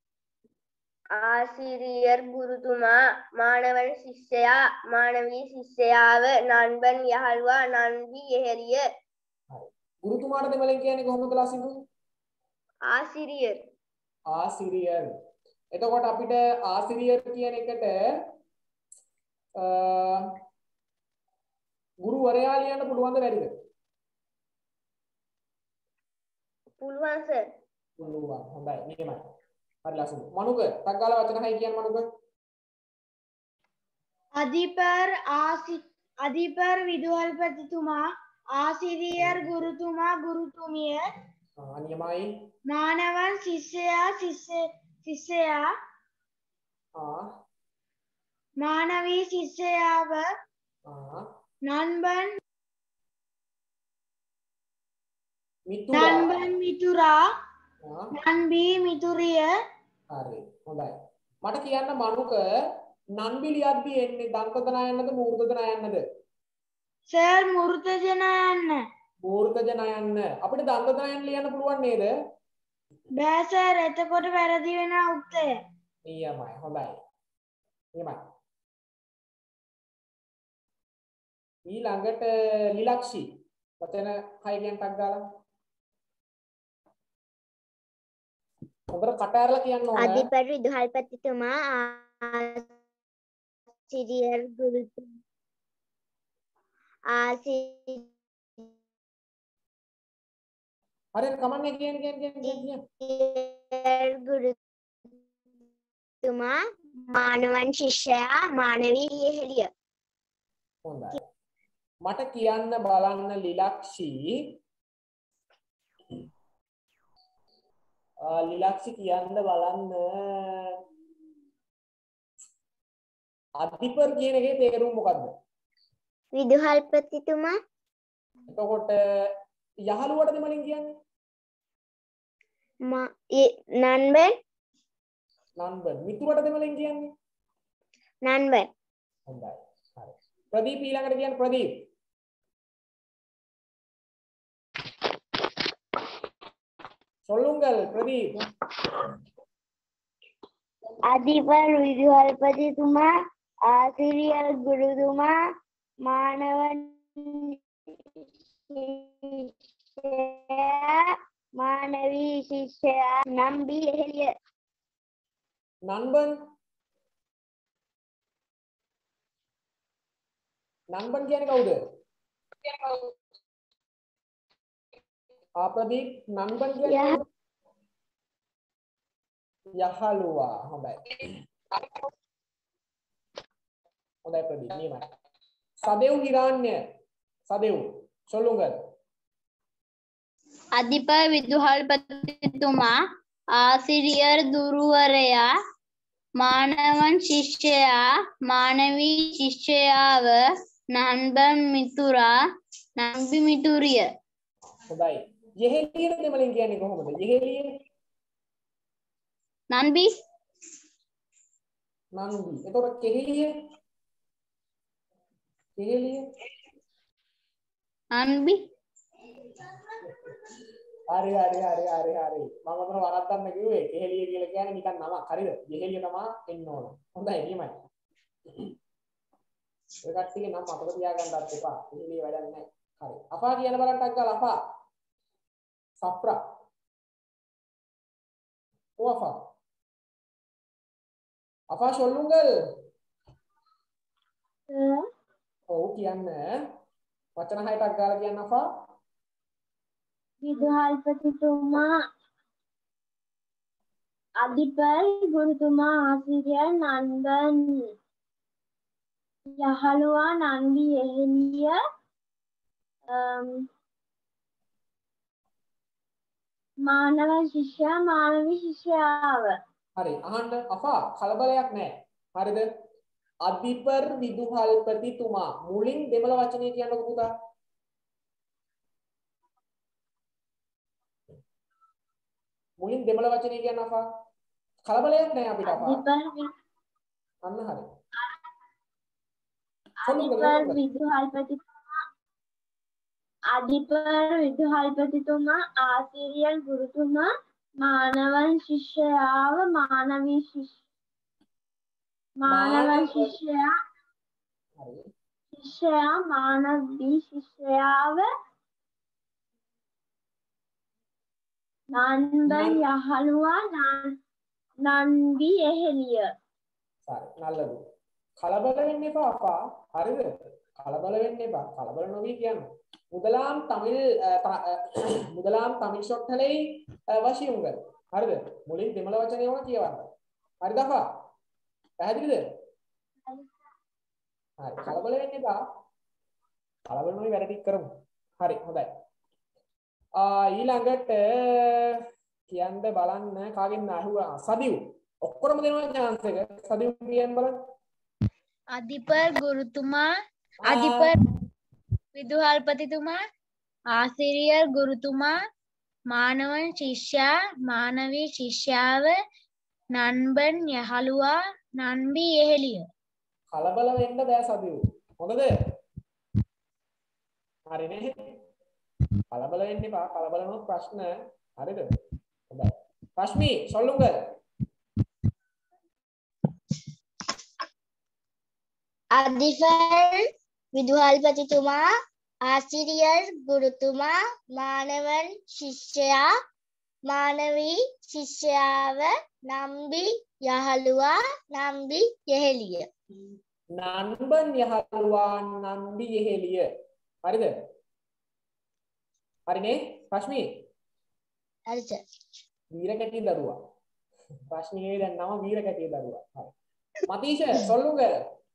ආසිරියර් ගුරුතුමා, මානවන් ශිෂ්‍යයා, මානවී ශිෂ්‍යයාව, නන්බන් යහළුවා, නන්බි යෙහෙලිය. ගුරුතුමාට දෙමළෙන් කියන්නේ කොහොමද ලසිඳු? ආසිරියර්. ආසිරියර්. එතකොට අපිට ආසිරියර් කියන එකට ගුරුවරයා ලියන්න පුළුවන්ද බැරිද? පුළුවන් සර්. පුළුවන්. හොඳයි. නියමයි. හරි ලසිඳු. මනුක ටක් ගාලා වචන 6 කියන්න මනුක. අධිපර් විදුහල්පතිතුමා, ආසිරියර් ගුරුතුමා, ගුරුතුමිය, නියමයි. මානවන් ශිෂ්‍යයා, මානවී ශිෂ්‍යයාව, නන්බන් මිතුරා, නන්බි මිතුරිය. හරි. හොඳයි. මට කියන්න මනුක නන්බි ලියද්දී එන්නේ දන්තද නයන්නද මූර්ධද නයන්නද? සර් මූර්ධජ නයන්න. මූර්ධජ නයන්න. අපිට දන්තද නයන්න ලියන්න පුළුවන් නේද? බෑ සර්, එතකොට වැරදි වෙන උත්තරය. නියමයි. හොඳයි. නියමයි. ඊළඟට ලිලක්ෂි වචන 6 කියන ටක් ගාලා. ඔබට කට ඇරලා කියන්න ඕන. අධිපර් විදුහල්පතිතුමා, ආසිරියර් ගුරුතුමා, හරි කමන්නේ කියන්න. ගුරුතුමා, මානවන් ශිෂ්‍යයා, මානවී යෙහෙලිය. හොඳයි. මට කියන්න බලන්න ලිලක්ෂි කියන්න බලන්න අධිපර් කියන එකේ තේරුම මොකද්ද? විදුහල්පතිතුමා. එතකොට යහළුවට දෙමළෙන් කියන්නේ? නන්බන්. මිතුරට දෙමළෙන් කියන්නේ? නන්බන්. හොඳයි. හරි. ප්‍රදීප් ඊළඟට කියන්න ප්‍රදීප්. சொல்லுங்கள் பிரதீப். අධිපති විදුහල්පතිතුමා ආසිරියල් ගුරුතුමා මානවන් ශිෂ්‍යයා මානවී ශිෂ්‍යයා නම්බි එහෙලිය නන්බන් කියන්නේ කවුද? ආප්‍රදීප් නන්බන් කියන්නේ කවුද? යහළුවා. හොඳයි. හොඳයි ප්‍රදීප් නියමයි. සදෙව් හිරාන්‍ය සදෙව් சொல்லுங்கள். අධිපති විදුහල්පතිතුමා ආසිරියර් ගුරුවරයා මානවන් ශිෂ්‍යයා මානවී ශිෂ්‍යයාව නන්බන් මිතුරා නම්බි මිතුරිය. හොඳයි. යෙහෙලිය දෙමළෙන් කියන්නේ කොහොමද? යෙහෙලිය නන්බි නන්දි. එතකොට කෙහෙලිය නන්බි හරි. මම මොන වරද්දක්ද කිව්වේ? කෙහෙලිය කියලා කියන්නේ නිකන් නමක්. හරිද? යෙහෙලිය තමයි එන්න ඕන. හොඳයි නියමයි. ඔය කට්ටියගේ නම් මතක තියාගන්නත් එපා. කෙහෙලිය වැඩක් නැහැ. හරි. අපා කියන බලන්න අක්කලා අපා. සප්‍රා. ඔෆා. අපා சொல்லுங்கள். ඔව් කියන්න. වචන හයටක් ගාලා කියන්න අපා. විදුහල්පතිතුමා අධිපති ගුරුතුමා ආසිරියල් නන්දන් යහළුවා නන්දි එහෙලිය මානව ශිෂ්‍යයා මානවී ශිෂ්‍යාව. හරි. අහන්න අපා කලබලයක් නැහැ. හරිද? අධිපර් විදුහල්පතිතුමා මුලින් දෙමළ වචනේ කියන්නකො පුතා. මුලින් දෙමළ වචනේ කියන්න අපා. කලබලයක් නැහැ අපිට අපා. අන්න හරි. අධිපති විදුහල්පතිතුමා ආසිරියල් ගුරුතුමා මානවන් ශිෂ්‍යයාව මානවී ශිෂ්‍යයා හරි. ශිෂ්‍යයා මානවී ශිෂ්‍යයාව නන්බන් යහළුවා නන්දි එහෙලිය. සරි. නല്ലද? කලබල වෙන්න එපා අපා. හරිද? කලබල වෙන්න එපා. කලබල නොවී කියන්න. முதலாம் தமிழ் சொற்களை வசியுங்கள். හරිද? මුලින් දෙමළ වචනේ වුණා කියවන්න. හරිද අපා? පැහැදිලිද? හරි. කලබල වෙන්න එපා. කලබල නොවී වැඩ ටික කරමු. හරි. හොඳයි. ඊළඟට කියන්න බලන්න කාගෙන් අහුවා සදිව් ඔක්කොම දෙනවා chance එක. සදිව් කියන්න බලන්න. අධිපති ගුරුතුමා අධිපති විදුහල්පතිතුමා ආසිරියර් ගුරුතුමා මානවන් ශිෂ්‍යයා මානවී ශිෂ්‍යාව නන්බන් යහළුවා නන්බි එහෙලිය. කලබල වෙන්න බෑ සදිව්. හොඳද? හරිනේ. කලබල වෙන්න එපා. කලබල වුණොත් ප්‍රශ්න හරිද? හොඳයි. රශ්මි சொல்லுங்கள். අධිපති විදුහල්පතිතුමා ආසිරියර් ගුරුතුමා මානවන් ශිෂ්‍යයා මානවී ශිෂ්‍යාව නම්බි යහළුවා නම්බි එහෙලිය. නන්බන් යහළුවා නම්බි එහෙලිය. හරිද? හරිනේ රශ්මි? හරි සර්. වීරකැටිය දරුවා. රශ්මිගේ දැන් නම වීරකැටිය දරුවා. හරි. මතීෂ சொல்லுங்கள்.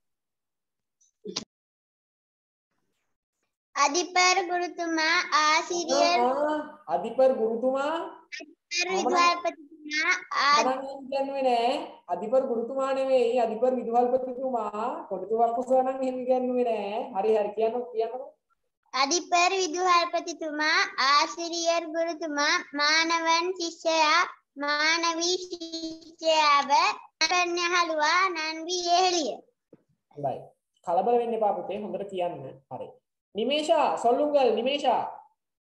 අධිපති ගුරුතුමා ආසිරියල් අධිපති ගුරුතුමා විදුහල්පතිතුමා කියන්නේ නෑ. අධිපති ගුරුතුමා නෙවෙයි. අධිපති විදුහල්පතිතුමා පොඩිතුවක් කුසනන් එහෙම කියන්නේ නෑ. හරි කියන්නකෝ. අධිපති විදුහල්පතිතුමා ආසිරියල් ගුරුතුමා මානවන් ශිෂ්‍යයා මානවී ශිෂ්‍යාව නන්බන් යහළුවා නන්බි එහෙලිය. හොඳයි. කලබල වෙන්න එපා පුතේ. හොඳට කියන්න. හරි. නිමේෂා சொல்லுங்கள் නිමේෂා.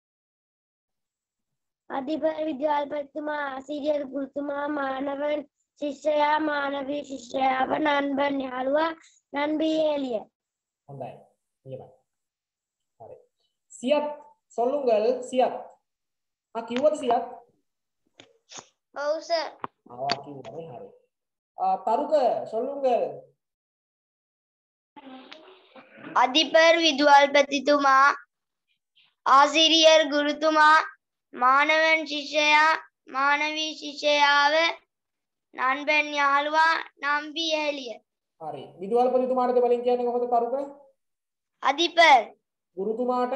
අධිපති විදුහල්පතිතුමා ආසිරියල් ගුරුතුමා මානවන් ශිෂ්‍යයා මානවී ශිෂ්‍යයාව නන්බන් යාළුවා නන්බී එළිය. හොඳයි. නියමයි. හරි. සියත් சொல்லுங்கள் සියත්. කිව්වද සියත්? ඔව් සර්. කිව්වනේ හරි. තරුක சொல்லுங்கள். அதிபர் විදුහල්පතිතුමා ආසිරියර් ගුරුතුමා මානවන් ශිෂ්‍යයා මානවී ශිෂ්‍යයාව නන්බන් යාළුවා නම්බි එළිය. හරි. විදුහල්පතිතුමාට දෙවලින් කියන්නේ කොහොමද තරුක? அதிபர் ගුරුතුමාට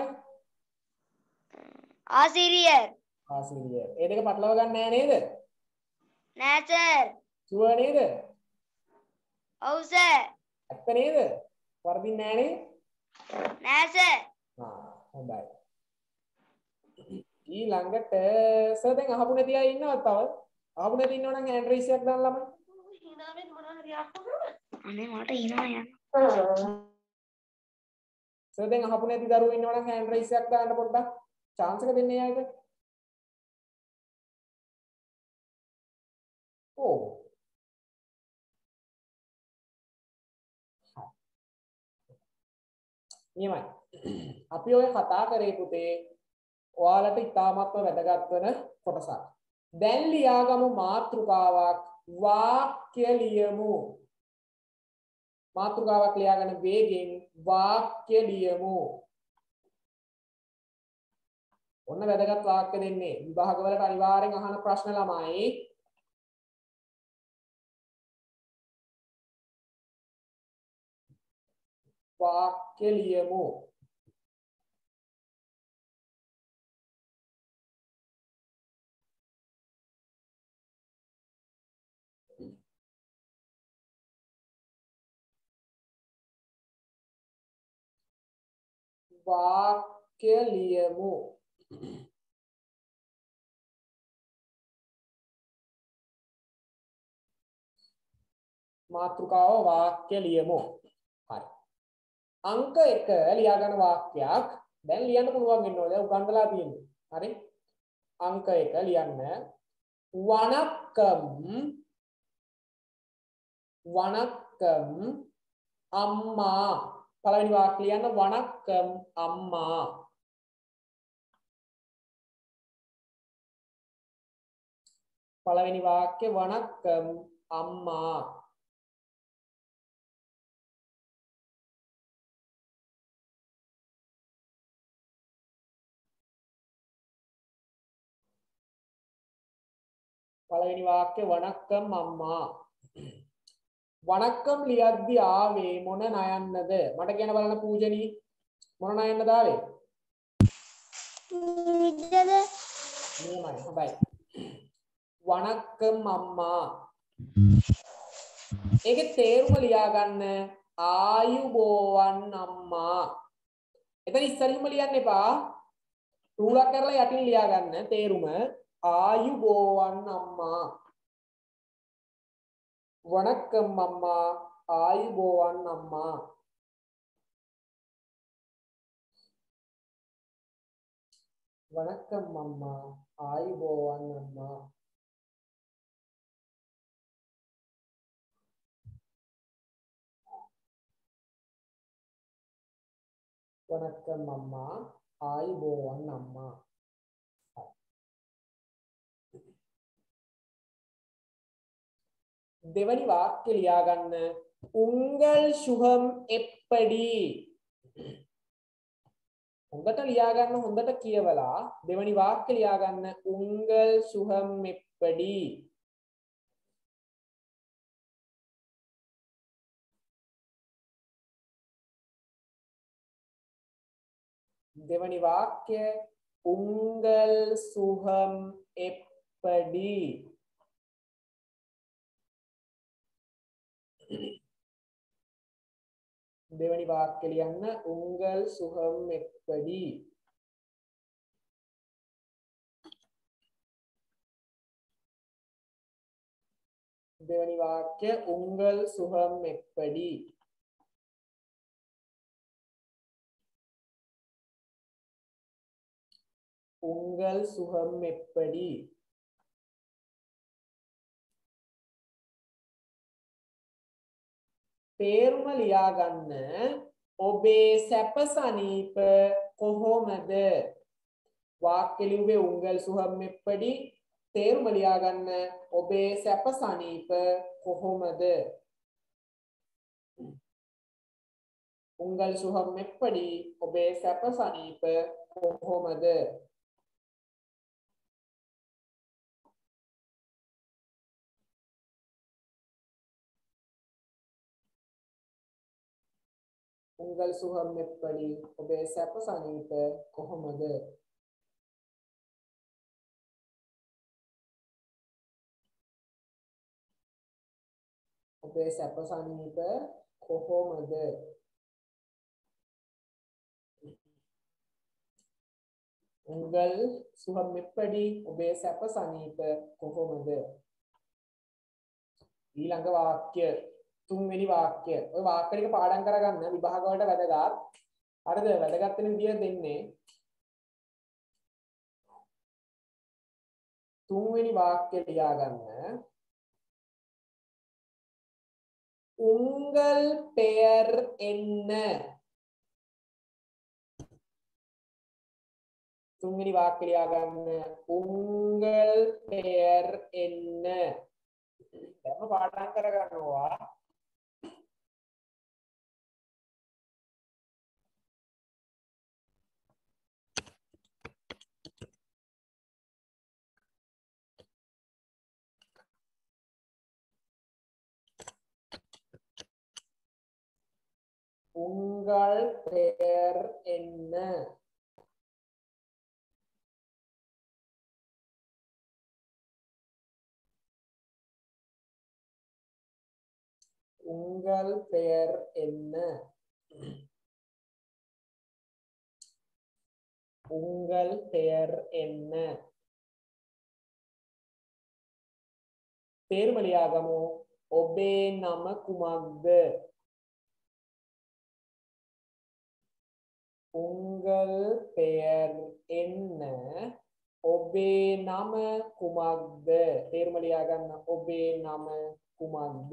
ආසිරියර්. ආසිරියර්. ඒ දෙක පටලව ගන්න නෑ නේද? නෑ සර්. ෂුවර් නේද? ඔව් සර්. ඇත්ත නේද? වරදින්නේ නෑ නේ? නෑ සර්. හොඳයි. ඊළඟට සර් දැන් අහපු නැති අය ඉන්නවද තව? අහපු නැති ඉන්නවනම් හෑන්ඩ් රේස් එකක් දාන්න ළමයි. අනේ මට ඊනවා යන්න. සර් දැන් අහපු නැති දරුවෝ ඉන්නවනම් හෑන්ඩ් රේස් එකක් දාන්න පොඩ්ඩක්. chance එක දෙන්නේ අයකට. ඕ. නියමයි. අපි ඔය කතා කරේ පුතේ ඔයාලට ඉතාමත්ම වැදගත් වෙන කොටසක්. දැන් ලියාගමු මාතෘකාවක් වාක්‍ය ලියමු. මාතෘකාවක් ලියාගෙන වේගෙන් වාක්‍ය ලියමු. ඔන්න වැදගත් වාක්‍ය දෙන්නේ. විභාගවලට අනිවාර්යෙන් අහන ප්‍රශ්න ළමයි. වාක්‍ය ලියමු. වාක්‍ය ලියමු. මාතෘකාව වාක්‍ය ලියමු. හරි. අංක 1 ලියා ගන්න වාක්‍යයක් දැන් ලියන්න පුළුවන් වෙන්න ඕනේ. දැන් උගන්වලා තියෙන්නේ. හරි. අංක 1 ලියන්න. වණක්කම් අම්මා. පළවෙනි වාක්‍ය ලියන්න වණක්කම් අම්මා. පළවෙනි වාක්‍ය වණක්කම් අම්මා. පළවෙනි වාක්‍ය වණක්කම් අම්මා. වණක්කම් ලියද්දි ආවේ මොන නයන්නද? මට කියන බලන්න පූජනී මොන නයන්නද ආවේ? නිදද නියමයි. හොඳයි. වණක්කම් අම්මා. ඒකේ තේරුම ලියා ගන්න ආයුබෝවන් අම්මා. එතන ඉස්සරින්ම ලියන්න එපා. රූලක් කරලා යටින් ලියා ගන්න තේරුම ආයුබෝවන් අම්මා. වණක්කම් අම්මා ආයුබෝවන් අම්මා. වණක්කම් අම්මා ආයුබෝවන් අම්මා. වණක්කම් අම්මා ආයුබෝවන් අම්මා. දෙවනි වාක්‍ය ලියා ගන්න උංගල් සුහම් එප්පඩි. හොඳට ලියා ගන්න හොඳට කියවලා දෙවනි වාක්‍ය ලියා ගන්න උංගල් සුහම් එප්පඩි. දෙවනි වාක්‍ය උංගල් සුහම් එප්පඩි. දෙවනි වාක්‍ය ලියන්න උංගල් සුහම් එප්පඩි. දෙවනි වාක්‍ය උංගල් සුහම් එප්පඩි. උංගල් සුහම් එප්පඩි. තේරුම ලියා ගන්න ඔබේ සැප සනීප කොහොමද වාක්‍ය ලිව්වේ උංගල් සුහම් මෙප්පඩි තේරුම ලියා ගන්න ඔබේ සැප සනීප කොහොමද උංගල් සුහම් මෙප්පඩි ඔබේ සැප සනීප කොහොමද උංගල් සුහම් මෙප්පඩි ඔබේ සැප සනීප කොහොමද ඔබේ සැප සනීප කොහොමද උංගල් සුහම් මෙප්පඩි ඔබේ සැප සනීප කොහොමද ඊළඟ වාක්‍ය තුන්වෙනි වාක්‍ය ඔය වාක්‍ය ටික පාඩම් කරගන්න විභාග වලට වැදගත් හරිද වැදගත් වෙන විදිය දෙන්නේ තුන්වෙනි වාක්‍ය ලියා ගන්න උංගල් பெயர் என்ன තුන්වෙනි වාක්‍ය ලියා ගන්න උංගල් பெயர் என்ன දැන් පාඩම් කරගන්නවා உங்கள் பெயர் என்ன உங்கள் பெயர் என்ன உங்கள் பெயர் என்ன தேர்மலியாகமோ ඔබේ නම කුමක්ද உங்கள் பெயர் என்ன ඔබේ නම කුමක්ද තේරුම ලියා ගන්න ඔබේ නම කුමක්ද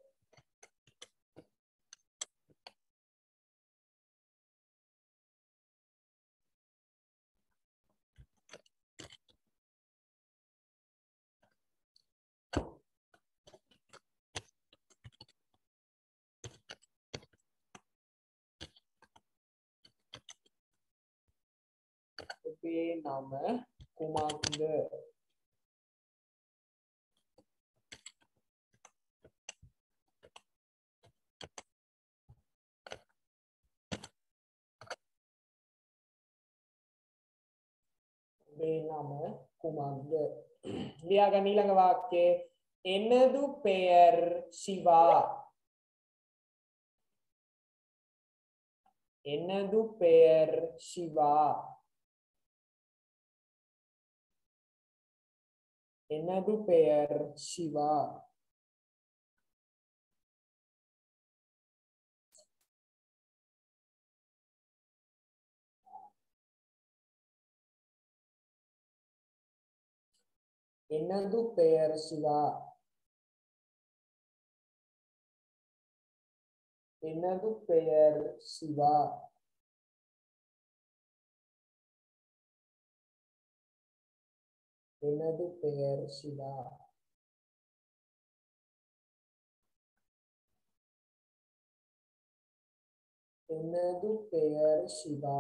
ඔබේ නම කුමක්ද ඔබේ නම කුමක්ද ලියාගන්න ඊළඟ වාක්‍යය எனது பெயர் சிவா எனது பெயர் சிவா எனது பெயர் சிவா எனது பெயர் சிவா எனது பெயர் சிவா எனது பெயர் சிவா எனது பெயர் சிவா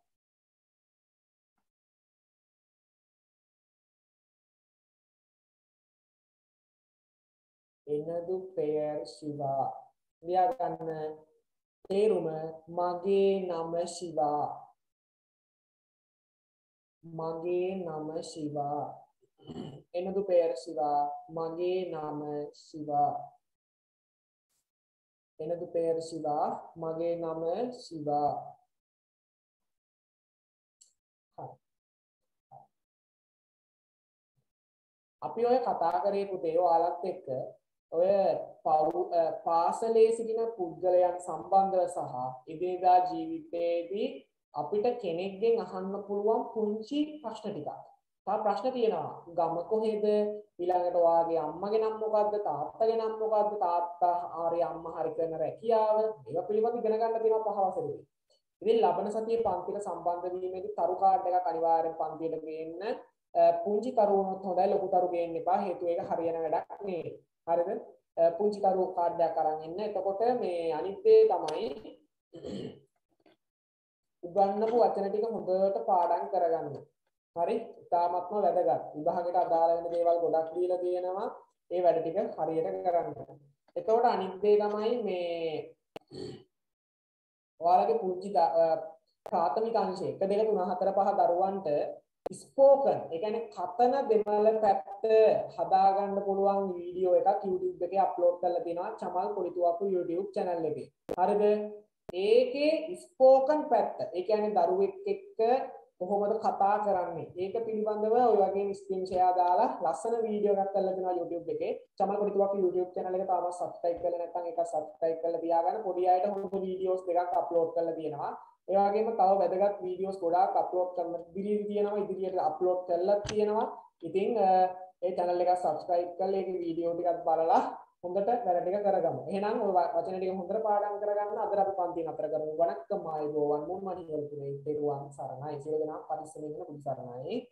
எனது பெயர் சிவா ලියාගන්න තේරුම මගේ නම ශිවා මගේ නම ශිවා எனது பெயர் சிவா මගේ නම ශිවා எனது பெயர் சிவா මගේ නම ශිවා අපි ඔය කතා කරේ පුතේ ඔයාලත් එක්ක ඔය පාසලේ සිටින පුද්ගලයන් සම්බන්ධව සහ එදිනෙදා ජීවිතයේදී අපිට කෙනෙක්ගෙන් අහන්න පුළුවන් පුංචි ප්‍රශ්න ටිකක් තා ප්‍රශ්න තියෙනවා. ගම කොහෙද? ඊළඟට ඔයාගේ අම්මගේ නම මොකද්ද? තාත්තගේ නම මොකද්ද? තාත්තා හරි අම්මා හරි කරන රැකියාව. ඒවා පිළිබඳව ඉගෙන ගන්න තියෙනවා පහවසරේදී. ඉතින් ලබන සතියේ පන්තිල සම්බන්ධ වීමේදී තරු කාඩ් එකක් අනිවාර්යෙන් පන්තියට ගේන්න. පුංචි තරු වුණොත් හොඳයි, ලොකු තරු ගේන්න එපා. හේතුව ඒක හරියන වැඩක් නෙවෙයි. හරිද? පුංචි තරු කාඩ් එකක් අරන් එන්න. එතකොට මේ අනිත් දේ තමයි උගන්නපු වචන ටික හොඳට පාඩම් කරගන්න. හරි? ඉතාමත්ම වැදගත්. විභාගයට අදාළ වෙන දේවල් ගොඩක් දීලා තියෙනවා. ඒ වැඩ ටික හරියට කරන්න. එතකොට අනිත් දේ තමයි මේ ඔයාලගේ පුංචි ප්‍රාථමික අංශය 1 2 3 4 5 දරුවන්ට ස්පෝකන්, ඒ කියන්නේ කතන දෙමළ පැත්ත හදාගන්න පුළුවන් වීඩියෝ එකක් YouTube එකේ අප්ලෝඩ් කරලා තියෙනවා චමල් කොලිතුවක්කු YouTube channel එකේ. හරිද? ඒකේ ස්පෝකන් පැත්ත, ඒ කියන්නේ දරුවෙක් එක්ක කොහොමද කතා කරන්නේ, ඒක පිළිබඳව ඔය වගේ ස්ක්‍රීන් ෂෙයා දාලා ලස්සන වීඩියෝ එකක් කරලා දෙනවා YouTube එකේ. චමල් කොලිතුවක්කු YouTube channel එක තාම subscribe කරලා නැත්නම් ඒක subscribe කරලා තියාගන්න. පොඩි අයට හොඳ වීඩියෝස් දෙකක් අප්ලෝඩ් කරලා තියෙනවා. ඒ වගේම තව වැදගත් වීඩියෝස් ගොඩාක් අප්ලෝඩ් කරන්න ඉදිරියට අප්ලෝඩ් කරලා තියෙනවා. ඉතින් ඒ channel එක subscribe කරලා ඒකේ වීඩියෝ ටිකක් බලලා හොඳට වැඩ ටික කරගමු. එහෙනම් ඔය වචන ටික හොඳට පාඩම් කරගන්න. අද අපි පන්ති නතර කරමු. වණක්කම් ආයුබෝවන් මුන්මණි වලුනේ දරුවන් සරණයි. සියලු දෙනා පරිස්සමෙන් ඉන්න පුදු සරණයි.